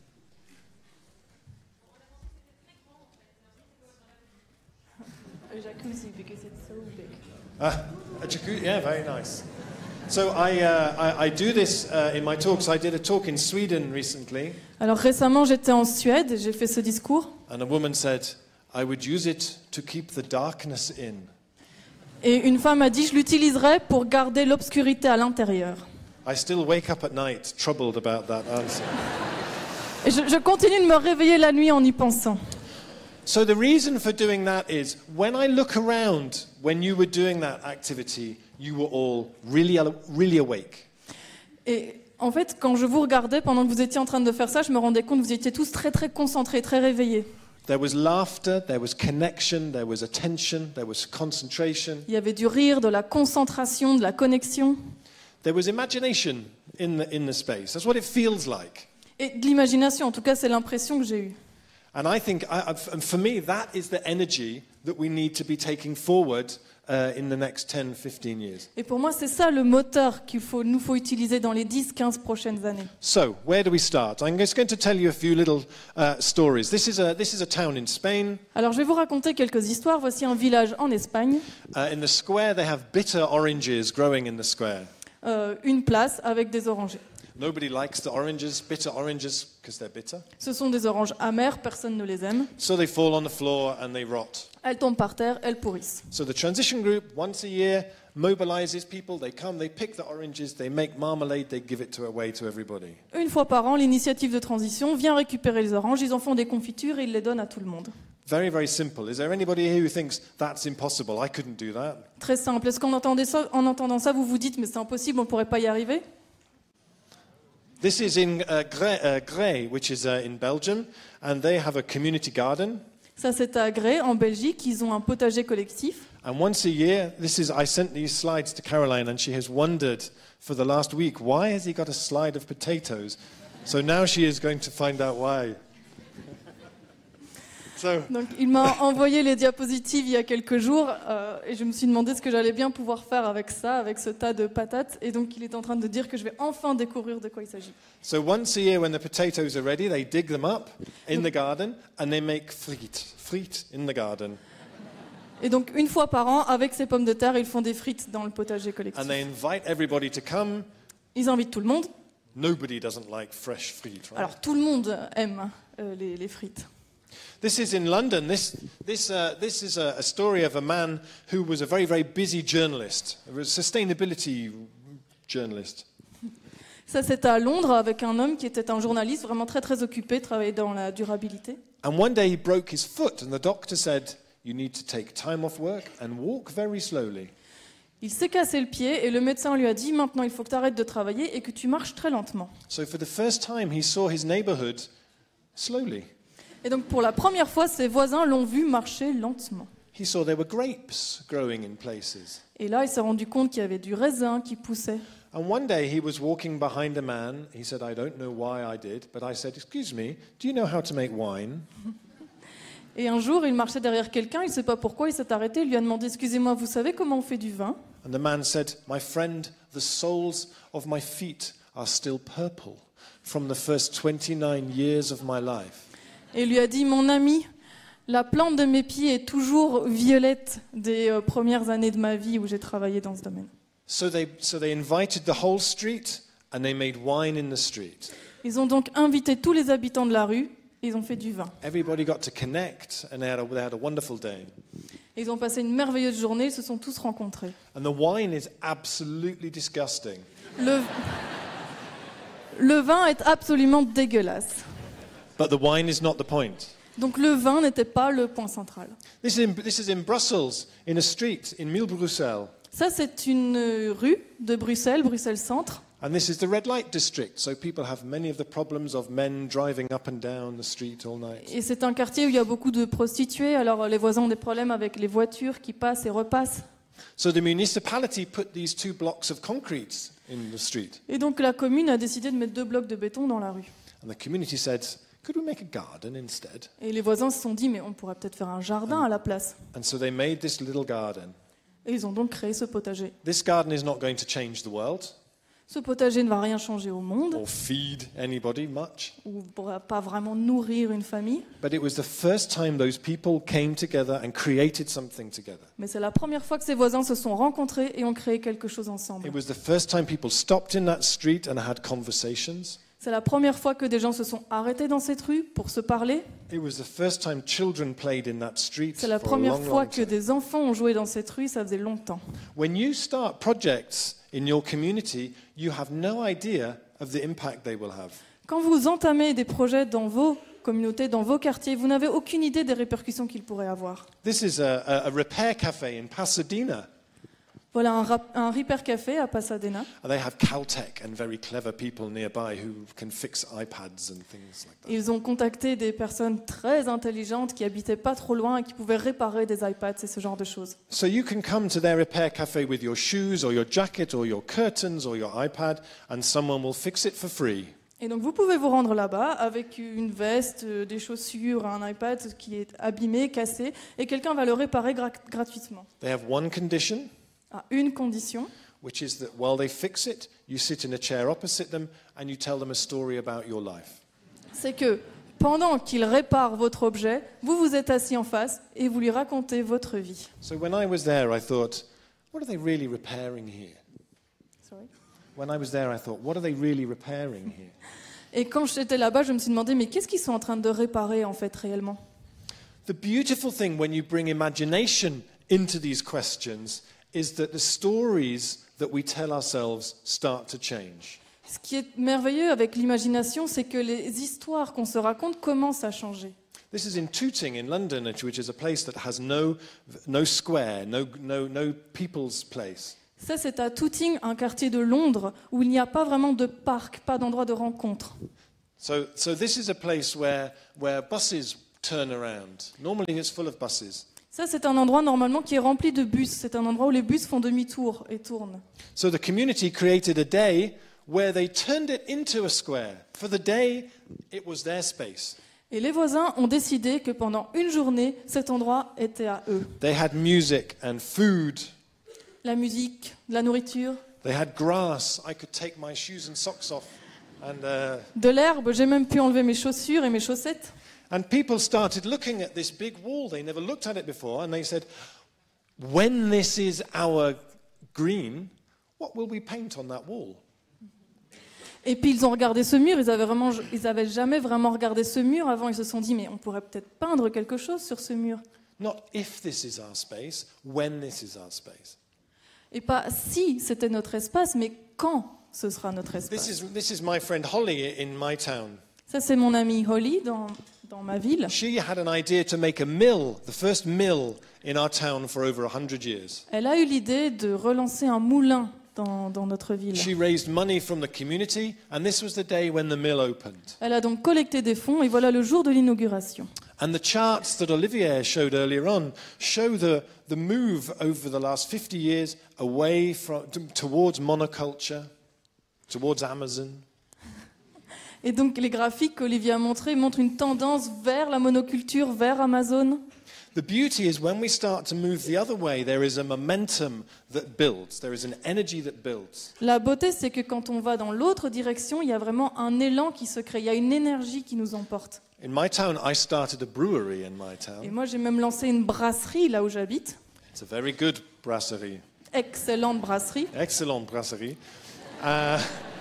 A jacuzzi because it's so big. Ah, a jacuzzi, yeah, very nice. So I, uh, I, I do this uh, in my talks. I did a talk in Sweden recently, Alors récemment, j'étais en Suède et j'ai fait ce discours. and a woman said, I would use it to keep the darkness in. Et une femme a dit, je l'utiliserai pour garder l'obscurité à l'intérieur. I still wake up at night troubled about that answer. Et je, je continue de me réveiller la nuit en y pensant. So the reason for doing that is when I look around when you were doing that activity, you were all really, really awake. Et en fait, quand je vous regardais pendant que vous étiez en train de faire ça, je me rendais compte que vous étiez tous très très concentrés, très réveillés. There was laughter, there was connection, there was attention, there was concentration. Il y avait du rire, de la concentration, de la connexion There was imagination in the, in the space. That's what it feels like. et de l'imagination. En tout cas, c'est l'impression que j'ai eue. And I think, I, I- and for me, that is the energy that we need to be taking forward uh, in the next ten, fifteen years. Et pour moi, c'est ça le moteur qu'il faut, nous faut utiliser dans les dix quinze prochaines années. So, where do we start? I'm just going to tell you a few little uh, stories. This is a, this is a town in Spain. Alors, je vais vous raconter quelques histoires. Voici un village en Espagne, Uh, in the square, they have bitter oranges growing in the square. euh, une place avec des orangers. Nobody likes the oranges, bitter oranges, because they're bitter. Ce sont des oranges amères, personne ne les aime. So they fall on the floor and they rot. Elles tombent par terre, elles pourrissent. So the transition group, once a year, mobilizes people. They come, they pick the oranges, they make marmalade, they give it to, away to everybody. Une fois par an, l'initiative de transition vient récupérer les oranges, ils en font des confitures et ils les donnent à tout le monde. Very, very simple. Is there anybody here who thinks that's impossible? I couldn't do that. Très simple. Est-ce qu'en entendant ça, en entendant ça, vous vous dites mais c'est impossible, on ne pourrait pas y arriver? This is in uh, Gray, uh, Gray, which is uh, in Belgium, and they have a community garden. Ça, c'est à Gray, en Belgique. Ils ont un potager collectif. And once a year, this is, I sent these slides to Caroline, and she has wondered for the last week, why has he got a slide of potatoes? So now she is going to find out why. So, Donc, il m'a envoyé les diapositives il y a quelques jours euh, et je me suis demandé ce que j'allais bien pouvoir faire avec ça, avec ce tas de patates. Et donc, il est en train de dire que je vais enfin découvrir de quoi il s'agit. so once a year, when the potatoes are ready, they dig them up in the garden, and they make frites, frites in the garden. Et donc, une fois par an, avec ces pommes de terre, ils font des frites dans le potager collectif. And they invite everybody to come. Ils invitent tout le monde. Nobody doesn't like fresh frites, right? Alors, tout le monde aime euh, les, les frites. This is in London. This, this, uh, this is a, a story of a man who was a very, very busy journalist, a sustainability journalist. Ça, c'est à Londres, avec un homme qui était un journaliste vraiment très, très occupé, travaillait dans la durabilité. And one day he broke his foot, and the doctor said, you need to take time off work and walk very slowly. Il s'est cassé le pied et le médecin lui a dit « Maintenant, il faut que tu arrêtes de travailler et que tu marches très lentement. So for the first time, he saw his neighborhood slowly. » Et donc, pour la première fois, ses voisins l'ont vu marcher lentement. He saw there were grapes growing in places. Et là, il s'est rendu compte qu'il y avait du raisin qui poussait. And one day he was walking behind a man. He said, I don't know why I did, but I said, excuse me, do you know how to make wine? Et un jour, il marchait derrière quelqu'un, il ne sait pas pourquoi, il s'est arrêté, il lui a demandé « Excusez-moi, vous savez comment on fait du vin ?» And the man said, my friend, the soles of my feet are still purple from the first twenty-nine years of my life. Et il lui a dit « Mon ami, la plante de mes pieds est toujours violette des euh, premières années de ma vie où j'ai travaillé dans ce domaine. » So they, so they invited the whole street and they made wine in the street. Ils ont donc invité tous les habitants de la rue et ils ont fait du vin. Everybody got to connect and they had a, they had a wonderful day. Et ils ont passé une merveilleuse journée, ils se sont tous rencontrés. And the wine is absolutely disgusting. Le, le vin est absolument dégueulasse. But the wine is not the point. Donc le vin n'était pas le point central. This is in, this is in Brussels, in a street, in Mille-Bruxelles. Ça, c'est une rue de Bruxelles, Bruxelles Centre. And this is the red light district, so people have many of the problems of men driving up and down the street all night. Et c'est un quartier où il y a beaucoup de prostituées, alors les voisins ont des problèmes avec les voitures qui passent et repassent. So the municipality put these two blocks of concrete in the street. Et donc la commune a décidé de mettre deux blocs de béton dans la rue. And the community said, could we make a garden instead? Et les voisins se sont dit, mais on pourrait peut-être faire un jardin à la place. And so they made this little garden. Et ils ont donc créé ce potager. This garden is not going to change the world Ce potager ne va rien changer au monde, or feed anybody much, ou ne pourra pas vraiment nourrir une famille, but it was the first time those people came together and created something together. mais c'est la première fois que ces voisins se sont rencontrés et ont créé quelque chose ensemble. It was the first time people stopped in that street and had conversations. C'est la première fois que des gens se sont arrêtés dans cette rue pour se parler. It was the first time children played in that street C'est la for a première long, fois long que time. des enfants ont joué dans cette rue, ça faisait longtemps. When you start projects in your community, you have no idea of the impact they will have. Quand vous entamez des projets dans vos communautés, dans vos quartiers, vous n'avez aucune idée des répercussions qu'ils pourraient avoir. This is a, a, a repair cafe in Pasadena. Voilà un, rap- un Repair Café à Pasadena. And they have Caltech and very clever people nearby who can fix iPads and things like that. Ils ont contacté des personnes très intelligentes qui habitaient pas trop loin et qui pouvaient réparer des iPads et ce genre de choses. So you can come to their repair cafe with your shoes or your jacket or your curtains or your iPad and someone will fix it for free. Et donc vous pouvez vous rendre là-bas avec une veste, euh, des chaussures, un iPad qui est abîmé, cassé, et quelqu'un va le réparer gra- gratuitement. They have one condition, À une condition, which is that while they fix it, you sit in a chair opposite them and you tell them a story about your life. c'est que pendant qu'il répare votre objet, vous vous êtes assis en face et vous lui racontez votre vie. So when I was there, I thought, what are they really repairing here? Sorry. When I was there, I thought, what are they really repairing here? Et quand j'étais là-bas, je me suis demandé, mais qu'est-ce qu'ils sont en train de réparer en fait réellement ? The beautiful thing when you bring imagination into these questions is that the stories that we tell ourselves start to change. Ce qui est merveilleux avec l'imagination, c'est que les histoires qu'on se raconte commencent à changer. This is in Tooting in London, which is a place that has no, no square, no, no, no people's place. Ça, c'est à Tooting, un quartier de Londres, où il n'y a pas vraiment de parc, pas d'endroit de rencontre. So, so this is a place where, where buses turn around. Normally it's full of buses. Ça, c'est un endroit normalement qui est rempli de bus. C'est un endroit où les bus font demi-tour et tournent. So the community created a day where they turned it into a square. For the day, it was their space. Et les voisins ont décidé que pendant une journée, cet endroit était à eux. They had music and food. La musique, de la nourriture, They had grass. I could take my shoes and socks off. And, uh, de l'herbe. J'ai même pu enlever mes chaussures et mes chaussettes. and people started looking at this big wall. They never looked at it before. And they said, when this is our green, what will we paint on that wall? Et puis ils ont regardé ce mur. Ils avaient vraiment, ils avaient jamais vraiment regardé ce mur avant. Ils se sont dit, mais on pourrait peut-être peindre quelque chose sur ce mur. Not if this is our space, when this is our space. Et pas si c'était notre espace, mais quand ce sera notre This espace. is, this is my friend Holly in my town. Ça, c'est mon amie Holly dans, dans ma ville. She had an idea to make a mill, the first mill in our town for over one hundred years. Elle a eu l'idée de relancer un moulin dans, dans notre ville. She raised money from the community, and this was the day when the mill opened. Elle a donc collecté des fonds et voilà le jour de l'inauguration. And the charts that Olivier showed earlier on show the, the move over the last fifty years away from, towards monoculture, towards Amazon. Et donc les graphiques qu'Olivier a montrés montrent une tendance vers la monoculture, vers Amazon. The beauty is when we start to move the other way, there is a momentum that builds. There is an energy that builds. La beauté, c'est que quand on va dans l'autre direction, il y a vraiment un élan qui se crée, il y a une énergie qui nous emporte. In my town, I started a brewery in my Et town. moi, j'ai même lancé une brasserie là où j'habite. It's a very good brasserie. excellente brasserie. Excellent brasserie. Uh,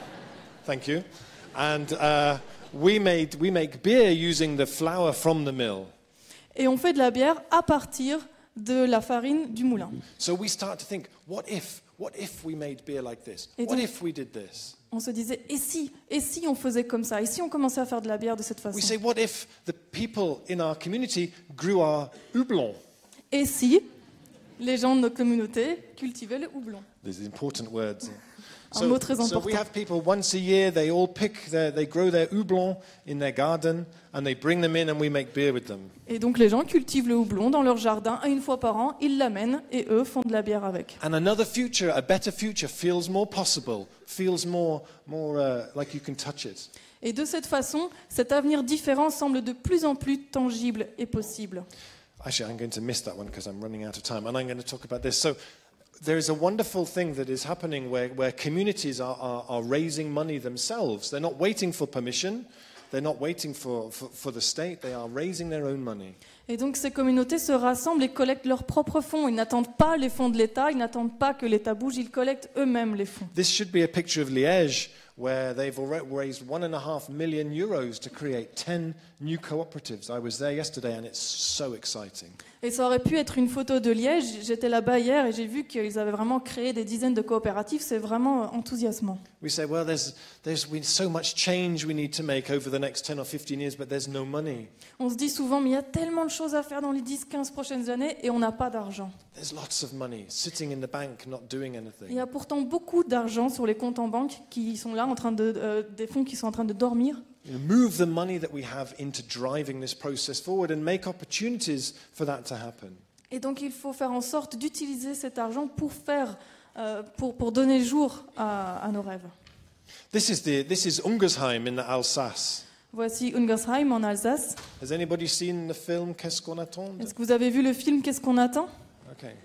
thank you. And uh, we made we make beer using the flour from the mill. Et on fait de la bière à partir de la farine du moulin. So we start to think, what if, what if we made beer like this? Et What donc- if we did this? On se disait, et si, et si on faisait comme ça, et si on commençait à faire de la bière de cette façon. We say, what if the people in our community grew our houblon? Et si les gens de notre communauté cultivaient le houblon. These are important words. Un mot très so important. we have people once a year, they all pick, their, they grow their houblon in their garden, and they bring them in and we make beer with them. Et donc les gens cultivent le houblon dans leur jardin une fois par an, ils l'amènent et eux font de la bière avec. And another future, a better future, feels more possible, feels more, more uh, like you can touch it. Et de cette façon, cet avenir différent semble de plus en plus tangible et possible. Actually, I'm going to miss that one because I'm running out of time, and I'm going to talk about this. So there is a wonderful thing that is happening where, where communities are, are, are raising money themselves. They're not waiting for permission. They're not waiting for, for, for the state. They are raising their own money. Et donc ces communautés se rassemblent et collectent leurs propres fonds. Ils n'attendent pas les fonds de l'État, ils n'attendent pas que l'État bouge, ils collectent eux-mêmes les fonds. This should be a picture of Liège, where they've already raised one and a half million euros to create ten new cooperatives. I was there yesterday, and it's so exciting. Et ça aurait pu être une photo de Liège. J'étais là-bas hier et j'ai vu qu'ils avaient vraiment créé des dizaines de coopératives. C'est vraiment enthousiasmant. We say, well, there's, there's we, so much change we need to make over the next ten or fifteen years, but there's no money. On se dit souvent, mais il y a tellement de choses à faire dans les dix quinze prochaines années et on n'a pas d'argent. There's lots of money sitting in the bank, not doing Il anything. y a pourtant beaucoup d'argent sur les comptes en banque qui sont là, en train de, euh, des fonds qui sont en train de dormir. You know, move the money that we have into driving this process forward and make opportunities for that to happen. Et donc il faut faire en sorte d'utiliser cet argent pour faire, euh, pour, pour donner jour à, à nos rêves. This is, the, this is Ungersheim in the Alsace. Voici Ungersheim en Alsace. Has anybody seen the film Qu'est-ce qu'on attend? Est-ce que vous avez vu le film Qu'est-ce qu'on attend? Okay.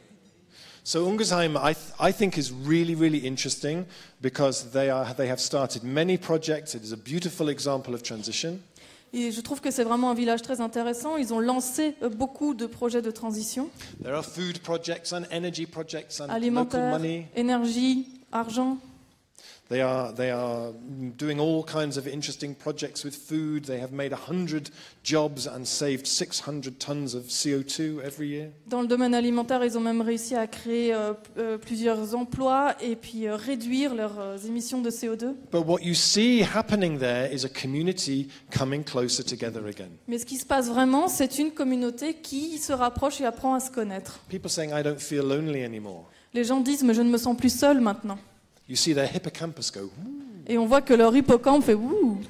So Ungersheim, I, th I think, is really, really interesting because they, are, they have started many projects. It is a beautiful example of transition. Et je trouve que c'est vraiment un village très intéressant. Ils ont lancé euh, beaucoup de projets de transition. There are food projects and energy projects and local Alimentaire, money. énergie, argent. They are, they are doing all kinds of interesting projects with food. They have made one hundred jobs and saved six hundred tons of C O two every year. Dans le domaine alimentaire, ils ont même réussi à créer euh, euh, plusieurs emplois et puis euh, réduire leurs euh, émissions de C O deux. But what you see happening there is a community coming closer together again. Mais ce qui se passe vraiment, c'est une communauté qui se rapproche et apprend à se connaître. People saying, I don't feel lonely anymore. Les gens disent, mais je ne me sens plus seul maintenant. You see their hippocampus go, "Ooh." Et on voit que leur hippocampe fait ouh.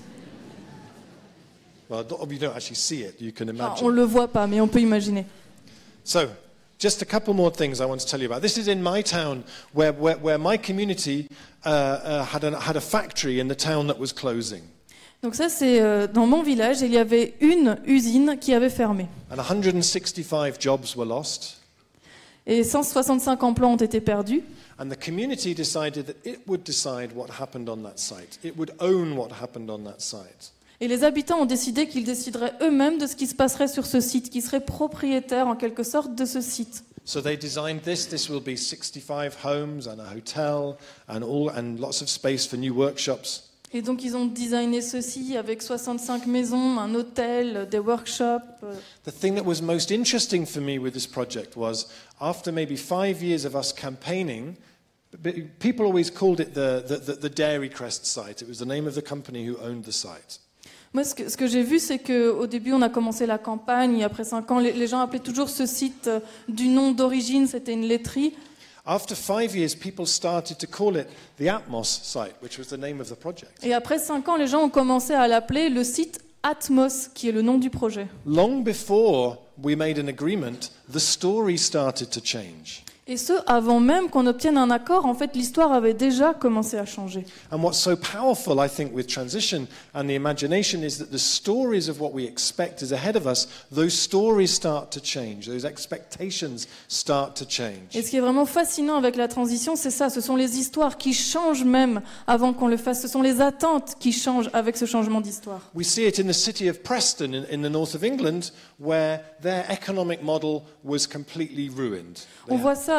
Well, you don't actually see it, you can Enfin, imagine. on ne le voit pas, mais on peut imaginer. So, just a couple more things I want to tell you about. This is in my town, where, where, where my community uh, uh, had, a, had a factory in the town that was closing. Donc ça, c'est euh, dans mon village, il y avait une usine qui avait fermé. And one hundred sixty-five jobs were lost. Et cent soixante-cinq emplois ont été perdus. And the community decided that it would decide what happened on that site. It would own what happened on that site. Et les habitants ont décidé qu'ils décideraient eux-mêmes de ce qui se passerait sur ce site, qu'ils seraient propriétaires en quelque sorte de ce site. So they designed this. This will be sixty-five homes and a hotel and, all, and lots of space for new workshops. Et donc ils ont designé ceci avec soixante-cinq maisons, un hôtel, des workshops. euh, The thing that was most interesting for me with this project was after maybe five years of us campaigning, but people always called it the, the, the, the Dairy Crest site. It was the name of the company who owned the site. Moi, ce que, ce que j'ai vu, c'est qu'au début, on a commencé la campagne, et après cinq ans, les, les gens appelaient toujours ce site euh, du nom d'origine, c'était une laiterie. After five years, people started to call it the Atmos site, which was the name of the project. Et après cinq ans, les gens ont commencé à l'appeler le site Atmos, qui est le nom du projet. Long before we made an agreement, the story started to change. Et ce, avant même qu'on obtienne un accord, en fait, l'histoire avait déjà commencé à changer. And what's so powerful, I think, with transition and the imagination is that the stories of what we expect is ahead of us, those stories start to change, those expectations start to change. Et ce qui est vraiment fascinant avec la transition, c'est ça, ce sont les histoires qui changent même avant qu'on le fasse, ce sont les attentes qui changent avec ce changement d'histoire. We see it in the city of Preston in, in the north of England, where their economic model was completely ruined. They On had- voit ça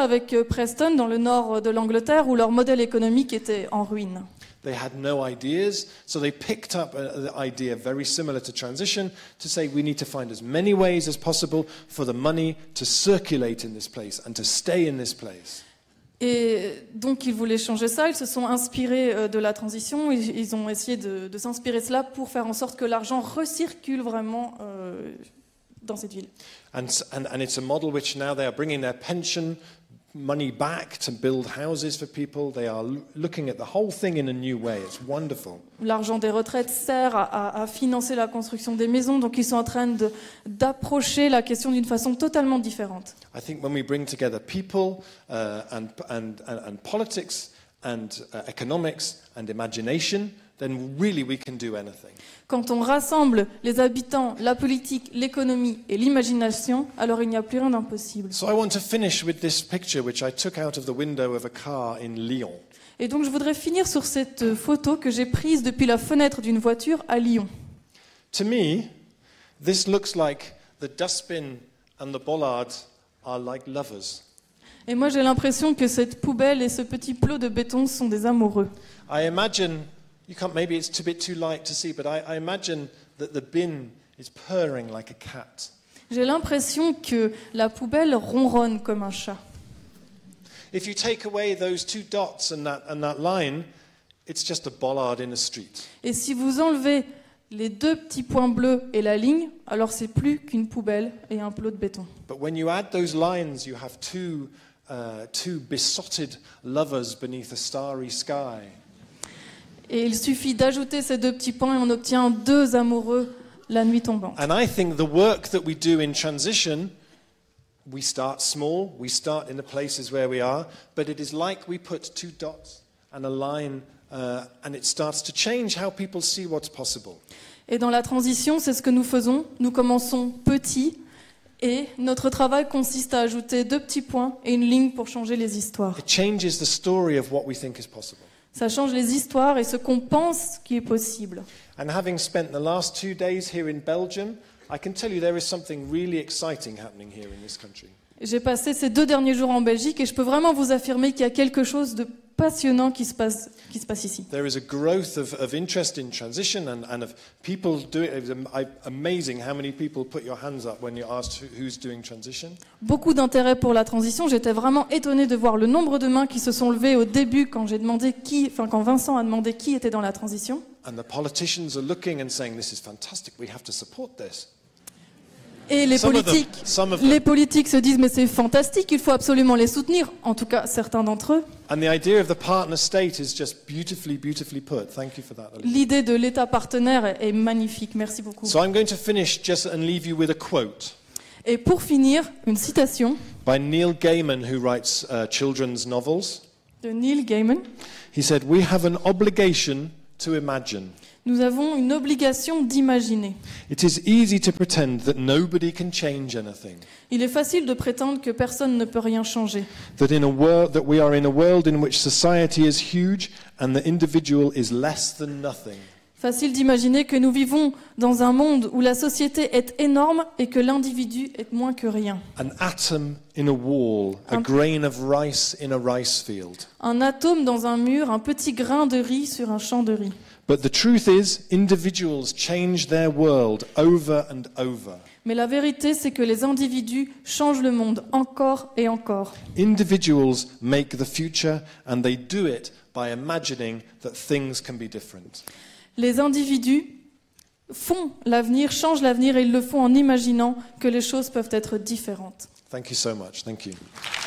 ça avec euh, Preston, dans le nord de l'Angleterre, où leur modèle économique était en ruine. They had no ideas, so they picked up an idea very similar to transition to say we need to find as many ways as possible for the money to circulate in this place and to stay in this place. Et donc ils voulaient changer ça, ils se sont inspirés euh, de la transition, ils, ils ont essayé de, de s'inspirer de cela pour faire en sorte que l'argent recircule vraiment euh, dans cette ville. And, and, and it's a model which now they are bringing their pension money back to build houses for people. They are looking at the whole thing in a new way. It's wonderful. L'argent des retraites sert à, à, à financer la construction des maisons, donc ils sont en train de, d'approcher la question d'une façon totalement différente. I think when we bring together people uh, and, and, and, and politics and uh, economics and imagination, then really we can do anything. Quand on rassemble les habitants, la politique, l'économie et l'imagination, alors il n'y a plus rien d'impossible. So I want to finish with this picture which I took out of the window of a car in Lyon. Et donc je voudrais finir sur cette photo que j'ai prise depuis la fenêtre d'une voiture à Lyon. To me, this looks like the dustbin and the bollard are like lovers. Et moi j'ai l'impression que cette poubelle et ce petit plot de béton sont des amoureux. I imagine, you can't, maybe it's a bit too light to see, but I, I imagine that the bin is purring like a cat. J'ai l'impression que la poubelle ronronne comme un chat. If you take away those two dots and that, and that line, it's just a bollard in a street. Et si vous enlevez les deux petits points bleus et la ligne, alors c'est plus qu'une poubelle et un plot de béton. But when you add those lines, you have two, uh, two besotted lovers beneath a starry sky. Et il suffit d'ajouter ces deux petits points et on obtient deux amoureux la nuit tombante. And I think the work that we do in transition, we start small, we start in the places where we are, but it is like we put two dots and a line, uh, and it starts to change how people see what's possible. Et dans la transition, c'est ce que nous faisons. Nous commençons petits et notre travail consiste à ajouter deux petits points et une ligne pour changer les histoires. It changes the story of what we think is possible. Ça change les histoires et ce qu'on pense qui est possible. And having spent the last two days here in Belgium, I can tell you there is something really exciting happening here in this country. J'ai passé ces deux derniers jours en Belgique et je peux vraiment vous affirmer qu'il y a quelque chose de passionnant qui se passe, qui se passe ici. There is a growth of, of interest in transition and, and of people doing it. It's amazing how many people put your hands up when you're asked who's doing transition. Beaucoup d'intérêt pour la transition. J'étais vraiment étonnée de voir le nombre de mains qui se sont levées au début quand j'ai demandé qui, enfin quand Vincent a demandé qui était dans la transition. And the politicians are looking and saying, "This is fantastic. We have to support this." Et les Some of them- politiques, some of them. les politiques se disent mais c'est fantastique, il faut absolument les soutenir. En tout cas, certains d'entre eux. And the idea of the partner state is just beautifully, beautifully put. Thank you for that, Olivia. L'idée de l'État partenaire est, est magnifique. Merci beaucoup. So I'm going to finish just and leave you with a quote Et pour finir, une citation by Neil Gaiman, who writes uh, children's novels. de Neil Gaiman. He said, "We have an obligation to imagine. Nous avons une obligation d'imaginer. It is easy to pretend that nobody can change anything. Il est facile de prétendre que personne ne peut rien changer. That in a world that we are in a world in which society is huge and the individual is less than nothing. Facile d'imaginer que nous vivons dans un monde où la société est énorme et que l'individu est moins que rien. An atom in a wall, a Un- grain of rice in a rice field. Un atome dans un mur, un petit grain de riz sur un champ de riz. But the truth is, individuals change their world over and over. Mais la vérité, c'est que les individus changent le monde encore et encore. Individuals make the future and they do it by imagining that things can be different. Les individus font l'avenir, changent l'avenir et ils le font en imaginant que les choses peuvent être différentes. Thank you so much. Thank you.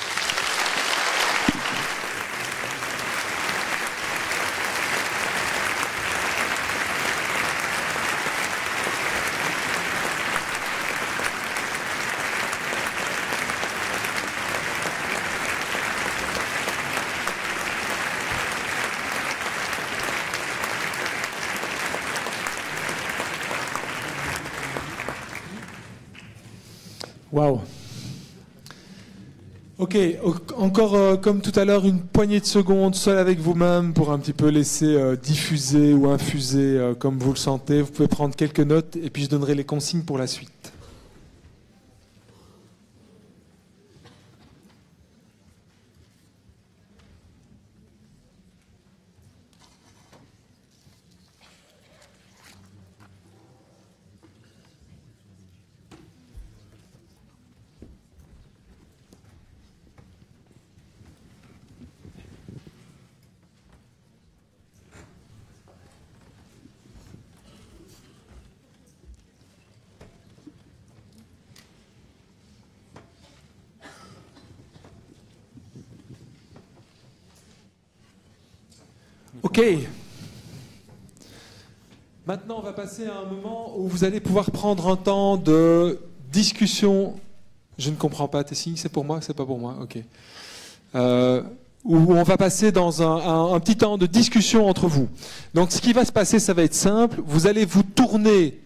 Waouh. Ok, o- encore euh, comme tout à l'heure, une poignée de secondes seul avec vous-même pour un petit peu laisser euh, diffuser ou infuser euh, comme vous le sentez. Vous pouvez prendre quelques notes et puis je donnerai les consignes pour la suite. Ok. Maintenant, on va passer à un moment où vous allez pouvoir prendre un temps de discussion. Je ne comprends pas tes signes, c'est pour moi, c'est pas pour moi. Ok. Euh, où on va passer dans un, un, un petit temps de discussion entre vous. Donc, ce qui va se passer, ça va être simple. Vous allez vous tourner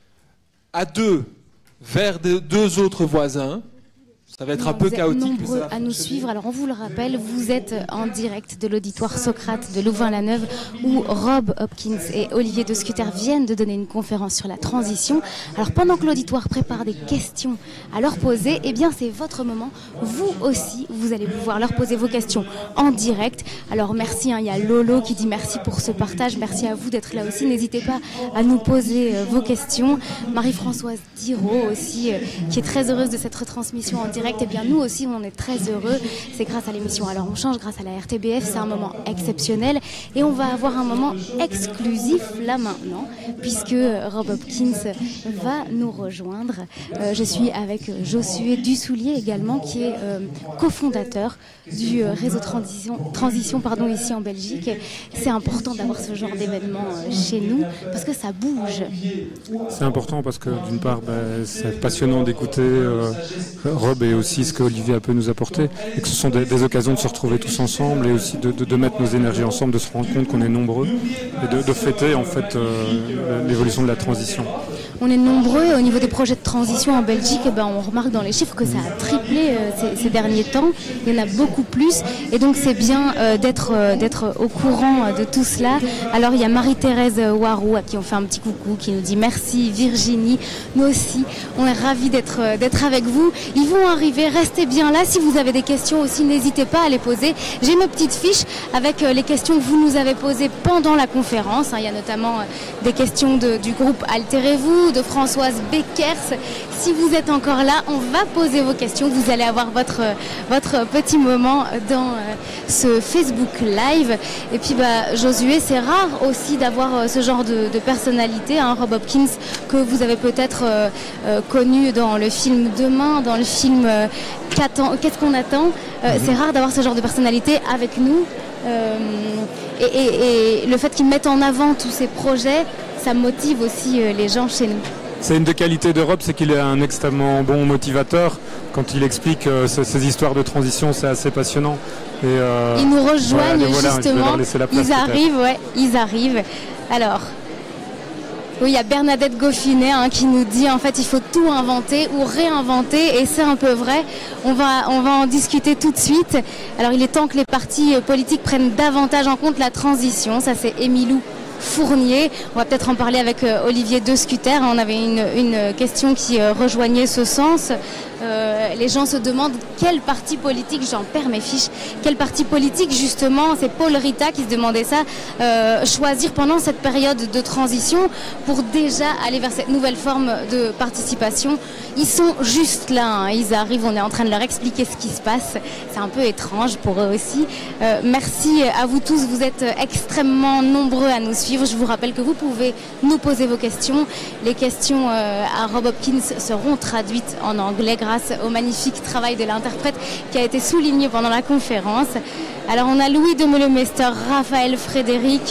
à deux vers de, deux autres voisins. Ça va être Non, un peu vous êtes chaotique. nombreux à nous suivre. Alors on vous le rappelle, vous êtes en direct de l'auditoire Socrate de Louvain-la-Neuve où Rob Hopkins et Olivier De Scuter viennent de donner une conférence sur la transition. Alors pendant que l'auditoire prépare des questions à leur poser, eh bien c'est votre moment. Vous aussi, vous allez pouvoir leur poser vos questions en direct. Alors merci, hein, il y a Lolo qui dit merci pour ce partage. Merci à vous d'être là aussi. N'hésitez pas à nous poser euh, vos questions. Marie-Françoise Diraud aussi, euh, qui est très heureuse de cette retransmission en direct. Et bien nous aussi on est très heureux, c'est grâce à l'émission Alors on change, grâce à la R T B F, c'est un moment exceptionnel et on va avoir un moment exclusif là maintenant puisque Rob Hopkins va nous rejoindre. Euh, je suis avec Josué Dussoulier également qui est euh, cofondateur du euh, réseau Transition, Transition pardon, ici en Belgique. C'est important d'avoir ce genre d'événement euh, chez nous parce que ça bouge. C'est important parce que d'une part bah, c'est passionnant d'écouter euh, Rob et aussi ce qu'Olivier a pu nous apporter et que ce sont des, des occasions de se retrouver tous ensemble et aussi de, de, de mettre nos énergies ensemble, de se rendre compte qu'on est nombreux et de, de fêter en fait euh, l'évolution de la transition. On est nombreux au niveau des projets de transition en Belgique. Eh ben, on remarque dans les chiffres que ça a triplé euh, ces, ces derniers temps. Il y en a beaucoup plus. Et donc, c'est bien euh, d'être, euh, d'être au courant euh, de tout cela. Alors, il y a Marie-Thérèse Warou à qui on fait un petit coucou, qui nous dit merci. Virginie, nous aussi, on est ravis d'être, euh, d'être avec vous. Ils vont arriver. Restez bien là. Si vous avez des questions aussi, n'hésitez pas à les poser. J'ai mes petites fiches avec euh, les questions que vous nous avez posées pendant la conférence. Hein. Il y a notamment euh, des questions de, du groupe Altérez-vous, de Françoise Beckers. Si vous êtes encore là, on va poser vos questions. Vous allez avoir votre, votre petit moment dans euh, ce Facebook Live. Et puis, bah, Josué, c'est rare aussi d'avoir euh, ce genre de, de personnalité, hein, Rob Hopkins, que vous avez peut-être euh, euh, connu dans le film Demain, dans le film euh, Qu'est-ce qu'on attend euh, mm-hmm. C'est rare d'avoir ce genre de personnalité avec nous. Euh, et, et, et le fait qu'ils mettent en avant tous ces projets, ça motive aussi euh, les gens chez nous. C'est une des qualités d'Europe, c'est qu'il est un extrêmement bon motivateur. Quand il explique euh, ces, ces histoires de transition, c'est assez passionnant. Et, euh, ils nous rejoignent ouais, voilà, justement, place, ils arrivent, ouais, ils arrivent. Alors, oui, il y a Bernadette Goffinet hein, qui nous dit en fait il faut tout inventer ou réinventer et c'est un peu vrai. On va, on va en discuter tout de suite. Alors il est temps que les partis politiques prennent davantage en compte la transition. Ça c'est Émilou Fournier. On va peut-être en parler avec euh, Olivier De Scuter. On avait une, une question qui euh, rejoignait ce sens. Euh, les gens se demandent quel parti politique, j'en perds mes fiches, quel parti politique justement, c'est Paul Rita qui se demandait ça, euh, choisir pendant cette période de transition pour déjà aller vers cette nouvelle forme de participation. Ils sont juste là, hein, ils arrivent, on est en train de leur expliquer ce qui se passe. C'est un peu étrange pour eux aussi. Euh, merci à vous tous, vous êtes extrêmement nombreux à nous suivre. Je vous rappelle que vous pouvez nous poser vos questions. Les questions euh, à Rob Hopkins seront traduites en anglais grâce au magnifique travail de l'interprète qui a été souligné pendant la conférence. Alors on a Louis de Meulemester, Raphaël Frédéric,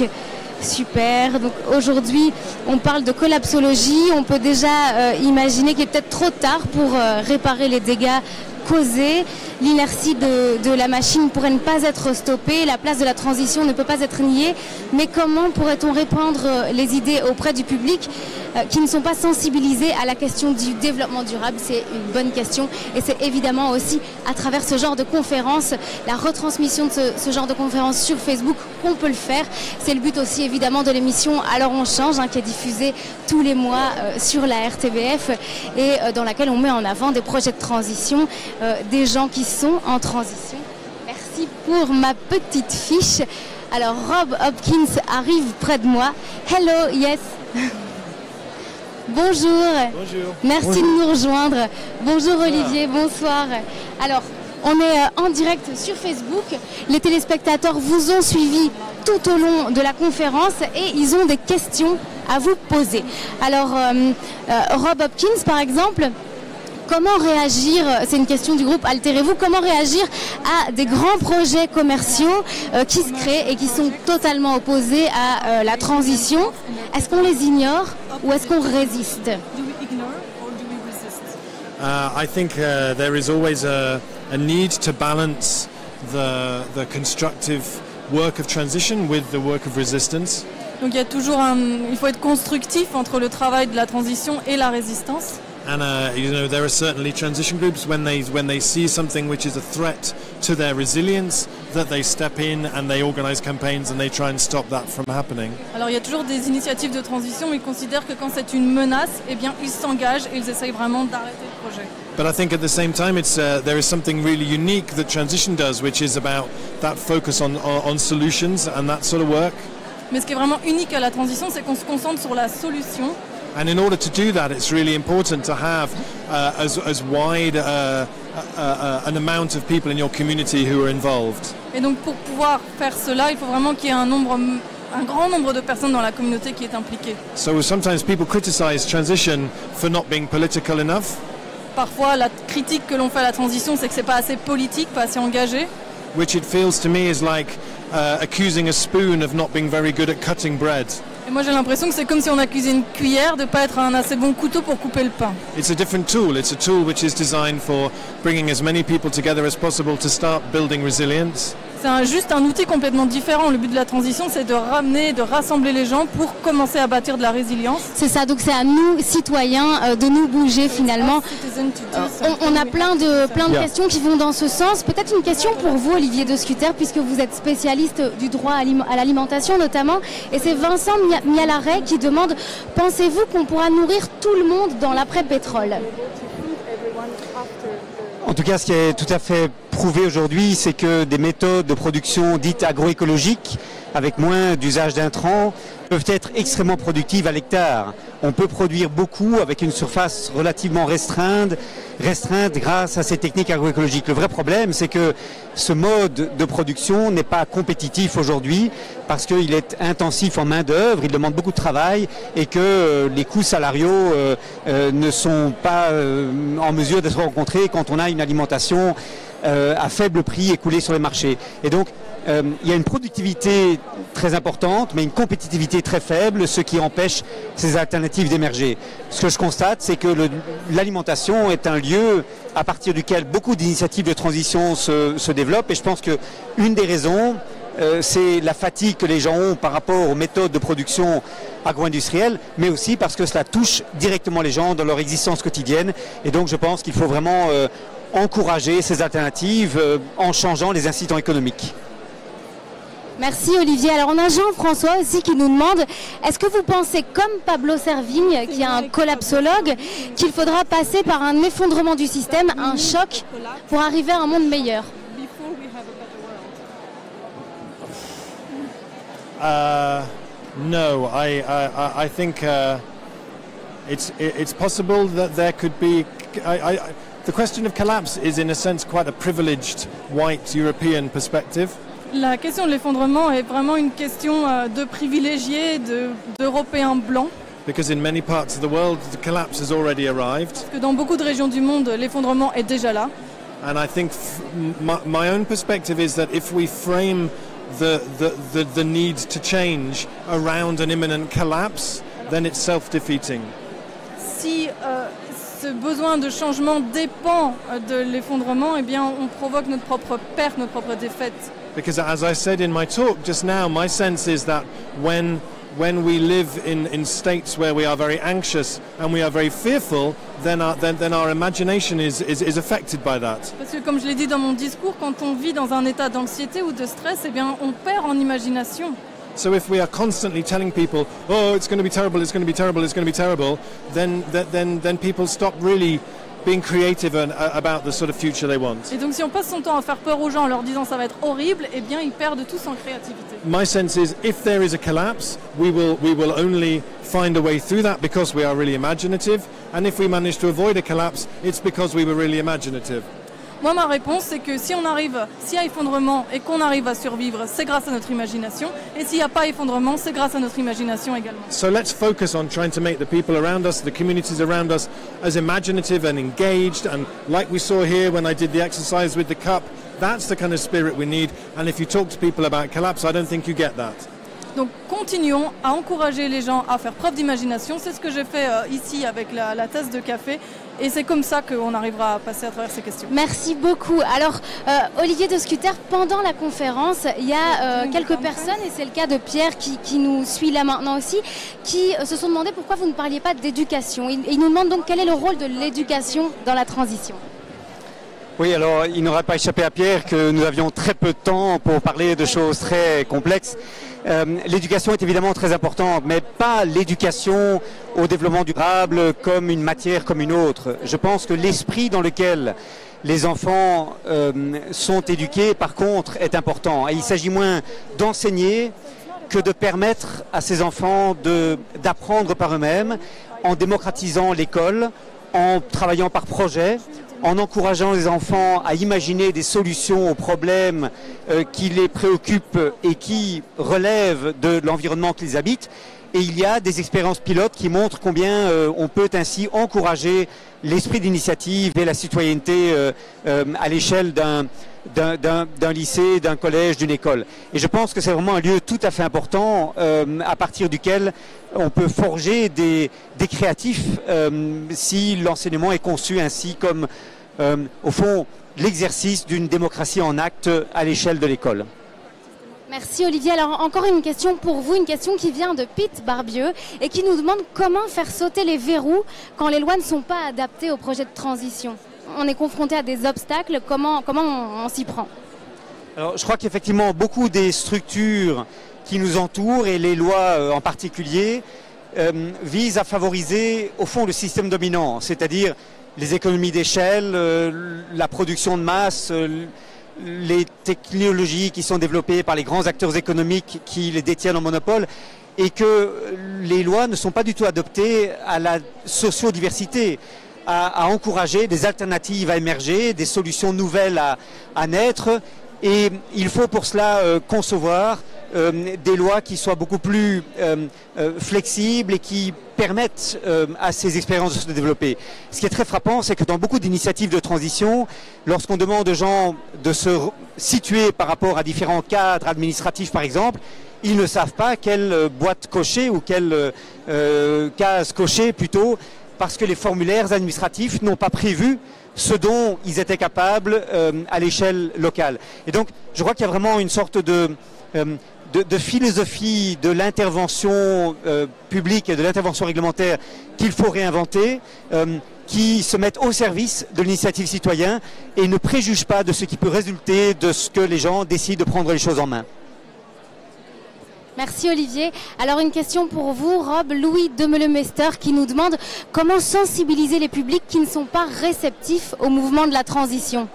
super. Donc aujourd'hui on parle de collapsologie. On peut déjà euh, imaginer qu'il est peut-être trop tard pour euh, réparer les dégâts causés. L'inertie de, de la machine pourrait ne pas être stoppée, la place de la transition ne peut pas être niée, mais comment pourrait-on répandre les idées auprès du public euh, qui ne sont pas sensibilisés à la question du développement durable? C'est une bonne question et c'est évidemment aussi à travers ce genre de conférence, la retransmission de ce, ce genre de conférence sur Facebook qu'on peut le faire. C'est le but aussi évidemment de l'émission Alors on change hein, qui est diffusée tous les mois euh, sur la R T B F et euh, dans laquelle on met en avant des projets de transition, euh, des gens qui sont en transition. Merci pour ma petite fiche. Alors Rob Hopkins arrive près de moi. Hello, yes. Bonjour. Bonjour. Merci Bonjour. de nous rejoindre. Bonjour Olivier, bonsoir. Alors, on est en direct sur Facebook. Les téléspectateurs vous ont suivi tout au long de la conférence et ils ont des questions à vous poser. Alors, euh, euh, Rob Hopkins, par exemple, comment réagir, c'est une question du groupe Altérez-vous, comment réagir à des grands projets commerciaux euh, qui se créent et qui sont totalement opposés à euh, la transition? Est-ce qu'on les ignore ou est-ce qu'on résiste? Uh, I think uh, there is always a, a need to balance the, the constructive work of transition with the work of resistance. Donc il y a toujours un, il faut être constructif entre le travail de la transition et la résistance. And uh, you know, there are certainly transition groups when they when they see something which is a threat to their resilience, that they step in and they organize campaigns and they try and stop that from happening. Alors il y a toujours des initiatives de transition, mais ils considèrent que quand c'est une menace, eh bien ils s'engagent et ils essayent vraiment d'arrêter le projet. But I think at the same time, it's uh, there is something really unique that transition does, which is about that focus on on, on solutions and that sort of work. Mais ce qui est vraiment unique à la transition, c'est qu'on se concentre sur la solution. And in order to do that, it's really important to have uh, as, as wide uh, uh, uh, an amount of people in your community who are involved. Et donc pour pouvoir faire cela, il faut vraiment qu'il y ait un nombre, un grand nombre de personnes dans la communauté qui est impliquée. So sometimes people criticize transition for not being political enough. Parfois, la critique que l'on fait à la transition, c'est que c'est pas assez politique, pas assez engagé. Which it feels to me is like uh, accusing a spoon of not being very good at cutting bread. Et moi j'ai l'impression que c'est comme si on accusait une cuillère de ne pas être un assez bon couteau pour couper le pain. It's a different tool. It's a tool which is designed for bringing as many people together as possible to start building resilience. C'est un, juste un outil complètement différent. Le but de la transition, c'est de ramener, de rassembler les gens pour commencer à bâtir de la résilience. C'est ça, donc c'est à nous, citoyens, euh, de nous bouger finalement. Euh, on, on a plein de, plein de yeah. questions qui vont dans ce sens. Peut-être une question pour vous, Olivier de Scutter, puisque vous êtes spécialiste du droit à l'alimentation notamment. Et c'est Vincent Mialaret qui demande, pensez-vous qu'on pourra nourrir tout le monde dans l'après-pétrole ? En tout cas, ce qui est tout à fait prouvé aujourd'hui, c'est que des méthodes de production dites agroécologiques, avec moins d'usage d'intrants, peuvent être extrêmement productives à l'hectare. On peut produire beaucoup avec une surface relativement restreinte, restreinte grâce à ces techniques agroécologiques. Le vrai problème, c'est que ce mode de production n'est pas compétitif aujourd'hui parce qu'il est intensif en main-d'œuvre, il demande beaucoup de travail et que euh, les coûts salariaux euh, euh, ne sont pas euh, en mesure d'être rencontrés quand on a une alimentation euh, à faible prix écoulée sur les marchés. Et donc, Euh, il y a une productivité très importante, mais une compétitivité très faible, ce qui empêche ces alternatives d'émerger. Ce que je constate, c'est que l'alimentation est un lieu à partir duquel beaucoup d'initiatives de transition se, se développent. Et je pense qu'une des raisons, euh, c'est la fatigue que les gens ont par rapport aux méthodes de production agro-industrielle, mais aussi parce que cela touche directement les gens dans leur existence quotidienne. Et donc je pense qu'il faut vraiment euh, encourager ces alternatives euh, en changeant les incitants économiques. Merci Olivier. Alors on a Jean-François aussi qui nous demande, est-ce que vous pensez comme Pablo Servigne, qui est un collapsologue, qu'il faudra passer par un effondrement du système, un choc, pour arriver à un monde meilleur? Uh, no, I, I, I think uh, it's, it's possible that there could be... I, I, the question of collapse is in a sense quite a privileged white European perspective. La question de l'effondrement est vraiment une question euh, de privilégiés, de, d'Européens blancs. Because in many parts of the world, the collapse has already arrived. Parce que dans beaucoup de régions du monde, l'effondrement est déjà là. And I think f my, my own perspective is that if we frame the, the, the, the need to change around an imminent collapse, then it's self-defeating. Si euh, ce besoin de changement dépend de l'effondrement, eh bien on provoque notre propre perte, notre propre défaite. Because as I said in my talk just now, my sense is that when, when we live in, in states where we are very anxious and we are very fearful, then our, then, then our imagination is, is, is affected by that. Parce que comme je l'ai dit dans mon discours, quand on vit dans un état d'anxiété ou de stress, eh bien on perd en imagination. So if we are constantly telling people, oh, it's going to be terrible, it's going to be terrible, it's going to be terrible, then, then, then people stop really being creative and, uh, about the sort of future they want. Et donc si on passe son temps à faire peur aux gens en leur disant ça va être horrible, eh bien ils perdent tous en créativité. My sense is if there is a collapse, we will we will only find a way through that because we are really imaginative, and if we manage to avoid a collapse, it's because we were really imaginative. Moi, ma réponse, c'est que si on arrive, s'il y a effondrement et qu'on arrive à survivre, c'est grâce à notre imagination. Et s'il n'y a pas effondrement, c'est grâce à notre imagination également. So let's focus on trying to make the people around us, the communities around us, as imaginative and engaged. And like we saw here when I did the exercise with the cup, that's the kind of spirit we need. And if you talk to people about collapse, I don't think you get that. Donc continuons à encourager les gens à faire preuve d'imagination. C'est ce que j'ai fait euh, ici avec la, la tasse de café. Et c'est comme ça qu'on arrivera à passer à travers ces questions. Merci beaucoup. Alors, euh, Olivier de Scutter, pendant la conférence, il y a euh, quelques personnes, et c'est le cas de Pierre qui, qui nous suit là maintenant aussi, qui euh, se sont demandé pourquoi vous ne parliez pas d'éducation. Ils, ils nous demandent donc quel est le rôle de l'éducation dans la transition. Oui, alors il n'aurait pas échappé à Pierre que nous avions très peu de temps pour parler de choses très complexes. Euh, l'éducation est évidemment très importante, mais pas l'éducation au développement durable comme une matière comme une autre. Je pense que l'esprit dans lequel les enfants euh, sont éduqués, par contre, est important. Et il s'agit moins d'enseigner que de permettre à ces enfants de, d'apprendre par eux-mêmes en démocratisant l'école, en travaillant par projet, en encourageant les enfants à imaginer des solutions aux problèmes euh, qui les préoccupent et qui relèvent de l'environnement qu'ils habitent. Et il y a des expériences pilotes qui montrent combien euh, on peut ainsi encourager l'esprit d'initiative et la citoyenneté euh, euh, à l'échelle d'un, d'un, d'un, d'un lycée, d'un collège, d'une école. Et je pense que c'est vraiment un lieu tout à fait important euh, à partir duquel on peut forger des, des créatifs euh, si l'enseignement est conçu ainsi comme, euh, au fond, l'exercice d'une démocratie en acte à l'échelle de l'école. Merci Olivier. Alors encore une question pour vous, une question qui vient de Pete Barbieux et qui nous demande comment faire sauter les verrous quand les lois ne sont pas adaptées au projet de transition. On est confronté à des obstacles, comment, comment on, on s'y prend? Alors je crois qu'effectivement beaucoup des structures qui nous entourent et les lois euh, en particulier euh, visent à favoriser au fond le système dominant, c'est-à-dire les économies d'échelle, euh, la production de masse, euh, les technologies qui sont développées par les grands acteurs économiques qui les détiennent en monopole, et que les lois ne sont pas du tout adoptées à la sociodiversité, à, à encourager des alternatives à émerger, des solutions nouvelles à, à naître. Et il faut pour cela euh, concevoir euh, des lois qui soient beaucoup plus euh, euh, flexibles et qui permettent euh, à ces expériences de se développer. Ce qui est très frappant, c'est que dans beaucoup d'initiatives de transition, lorsqu'on demande aux gens de se situer par rapport à différents cadres administratifs, par exemple, ils ne savent pas quelle euh, boîte cocher ou quelle euh, case cocher plutôt, parce que les formulaires administratifs n'ont pas prévu ce dont ils étaient capables euh, à l'échelle locale. Et donc, je crois qu'il y a vraiment une sorte de, euh, de, de philosophie de l'intervention euh, publique et de l'intervention réglementaire qu'il faut réinventer, euh, qui se mettent au service de l'initiative citoyenne et ne préjugent pas de ce qui peut résulter de ce que les gens décident de prendre les choses en main. Merci Olivier. Alors une question pour vous, Rob, Louis Demelemester qui nous demande comment sensibiliser les publics qui ne sont pas réceptifs au mouvement de la transition.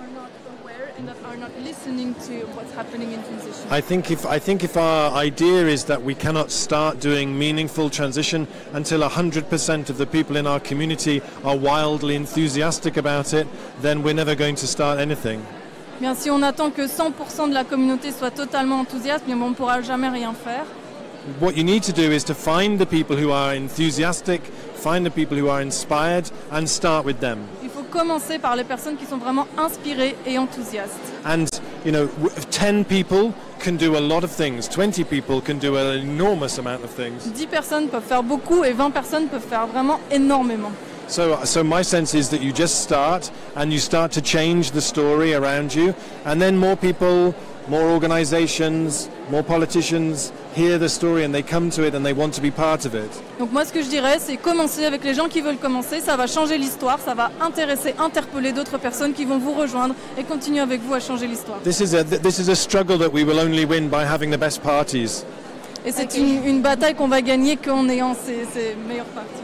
I think if I think if our idea is that we cannot start doing meaningful transition until one hundred percent of the people in our community are wildly enthusiastic about it, then we're never going to start anything. Bien, si on attend que cent pour cent de la communauté soit totalement enthousiaste, bien, on ne pourra jamais rien faire. What you need to do is to find the people who are enthusiastic, find the people who are inspired, and start with them. Il faut commencer par les personnes qui sont vraiment inspirées et enthousiastes. And, you know, ten people can do a lot of things. twenty people can do an enormous amount of things. dix personnes peuvent faire beaucoup et vingt personnes peuvent faire vraiment énormément. So, so my sense is that you just start and you start to change the story around you, and then more people, more organizations, more politicians hear the story and they come to it and they want to be part of it. Donc moi ce que je dirais c'est commencer avec les gens qui veulent commencer, ça va changer l'histoire, ça va intéresser, interpeller d'autres personnes qui vont vous rejoindre et continuer avec vous à changer l'histoire. This is a this is a struggle that we will only win by having the best parties. Et c'est une, une bataille qu'on va gagner qu'en ayant ces, ces meilleures parties.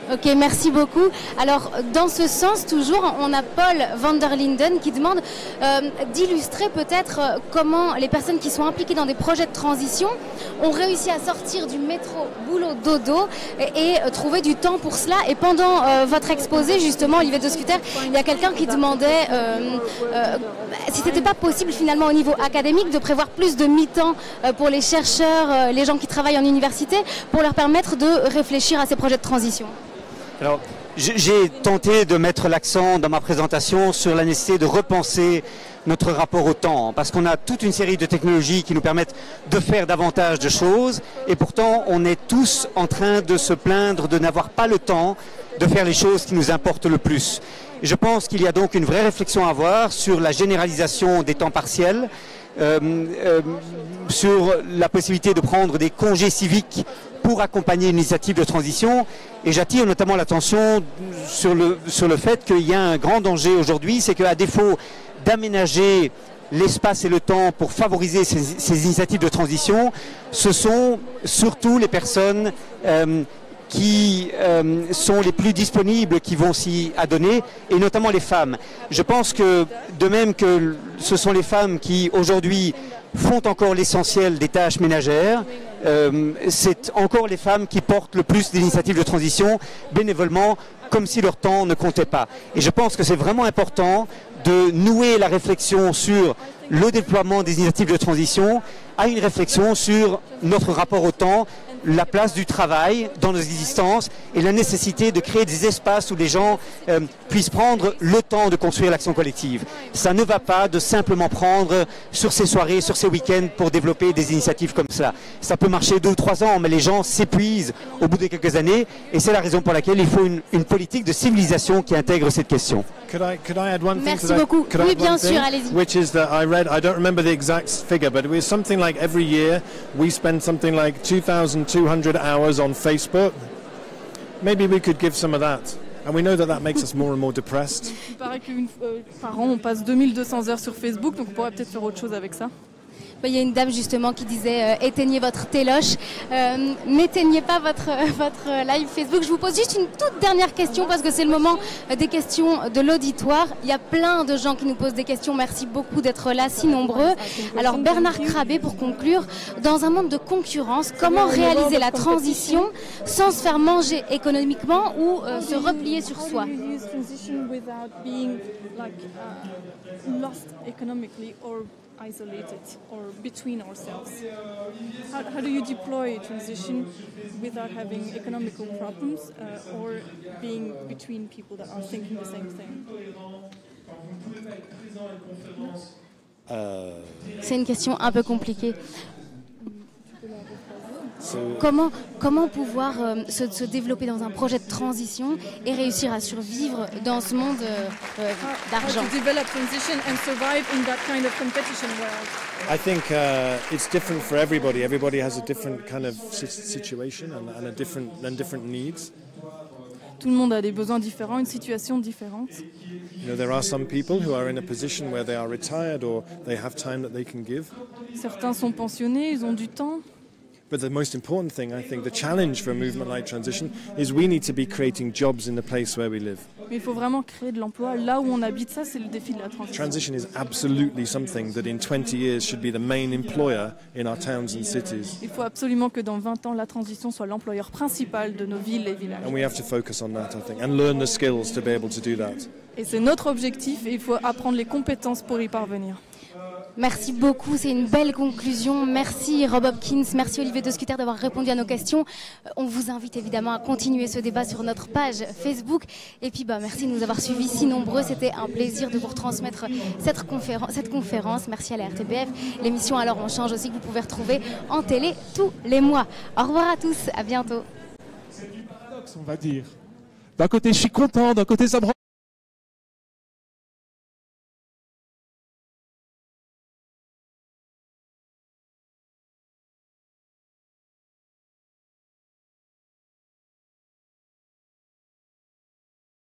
Ok, merci beaucoup. Alors, dans ce sens, toujours, on a Paul van der Linden qui demande euh, d'illustrer peut-être euh, comment les personnes qui sont impliquées dans des projets de transition ont réussi à sortir du métro boulot dodo et, et euh, trouver du temps pour cela. Et pendant euh, votre exposé, justement, Olivier de Scutter, il y a quelqu'un qui demandait euh, euh, si c'était pas possible finalement au niveau académique de prévoir plus de mi-temps euh, pour les chercheurs, euh, les gens qui travaillent en université, pour leur permettre de réfléchir à ces projets de transition. Alors, j'ai tenté de mettre l'accent dans ma présentation sur la nécessité de repenser notre rapport au temps, parce qu'on a toute une série de technologies qui nous permettent de faire davantage de choses, et pourtant on est tous en train de se plaindre de n'avoir pas le temps de faire les choses qui nous importent le plus. Je pense qu'il y a donc une vraie réflexion à avoir sur la généralisation des temps partiels, euh, euh, sur la possibilité de prendre des congés civiques pour accompagner une initiative de transition. Et j'attire notamment l'attention sur le, sur le fait qu'il y a un grand danger aujourd'hui, c'est qu'à défaut d'aménager l'espace et le temps pour favoriser ces, ces initiatives de transition, ce sont surtout les personnes euh, qui euh, sont les plus disponibles qui vont s'y adonner, et notamment les femmes. Je pense que, de même que ce sont les femmes qui aujourd'hui font encore l'essentiel des tâches ménagères, euh, c'est encore les femmes qui portent le plus d'initiatives de transition bénévolement, comme si leur temps ne comptait pas. Et je pense que c'est vraiment important de nouer la réflexion sur le déploiement des initiatives de transition à une réflexion sur notre rapport au temps, la place du travail dans nos existences et la nécessité de créer des espaces où les gens euh, puissent prendre le temps de construire l'action collective. Ça ne va pas de simplement prendre sur ces soirées, sur ces week-ends pour développer des initiatives comme ça. Ça peut marcher deux ou trois ans, mais les gens s'épuisent au bout de quelques années, et c'est la raison pour laquelle il faut une, une politique de civilisation qui intègre cette question. Could I, could I add one Merci thing? beaucoup. Could I Oui, add bien one sûr, thing? allez-y. Which is that I read, I don't remember the exact figure, but it was something like every year we spend something like two thousand two hundred hours on Facebook. Maybe we could give some of that. And we know that that makes us more and more depressed. Il paraît qu'une euh, par an, on passe deux mille deux cents heures sur Facebook, donc on pourrait peut-être faire autre chose avec ça. Il y a une dame justement qui disait euh, éteignez votre téloche, euh, n'éteignez pas votre, votre live Facebook. Je vous pose juste une toute dernière question parce que c'est le moment des questions de l'auditoire. Il y a plein de gens qui nous posent des questions. Merci beaucoup d'être là, si nombreux. Alors Bernard Crabé, pour conclure, dans un monde de concurrence, comment réaliser la transition sans se faire manger économiquement ou euh, se replier sur soi? Isolated or between ourselves. How, how do you deploy transition without having economical problems uh, or being between people that are thinking the same thing? Uh, C'est une question un peu compliquée. so Comment, comment pouvoir euh, se, se développer dans un projet de transition et réussir à survivre dans ce monde euh, euh, d'argent? How to develop transition and survive in that kind of competition world? I think uh, it's different for everybody. Everybody has a different kind of si- situation and, and a different and different needs. Tout le monde a des besoins différents, une situation différente. You know, there are some people who are in a position where they are retired or they have time that they can give. Certains sont pensionnés, ils ont du temps. But the most important thing, I think, the challenge for a movement like transition is we need to be creating jobs in the place where we live. Mais il faut vraiment créer de l'emploi là où on habite. Ça, c'est le défi de la transition. Transition is absolutely something that in twenty years should be the main employer in our towns and cities. Il faut absolument que dans vingt ans, la transition soit l'employeur principal de nos villes et villages. And we have to focus on that, I think, and learn the skills to be able to do that. Et c'est notre objectif et il faut apprendre les compétences pour y parvenir. Merci beaucoup, c'est une belle conclusion. Merci Rob Hopkins, merci Olivier de Scutter d'avoir répondu à nos questions. On vous invite évidemment à continuer ce débat sur notre page Facebook. Et puis bah, merci de nous avoir suivis si nombreux. C'était un plaisir de vous retransmettre cette conférence. Cette conférence. Merci à la R T B F. L'émission Alors on change aussi que vous pouvez retrouver en télé tous les mois. Au revoir à tous, à bientôt. C'est du paradoxe, on va dire. D'un côté, je suis content, d'un côté, ça me rend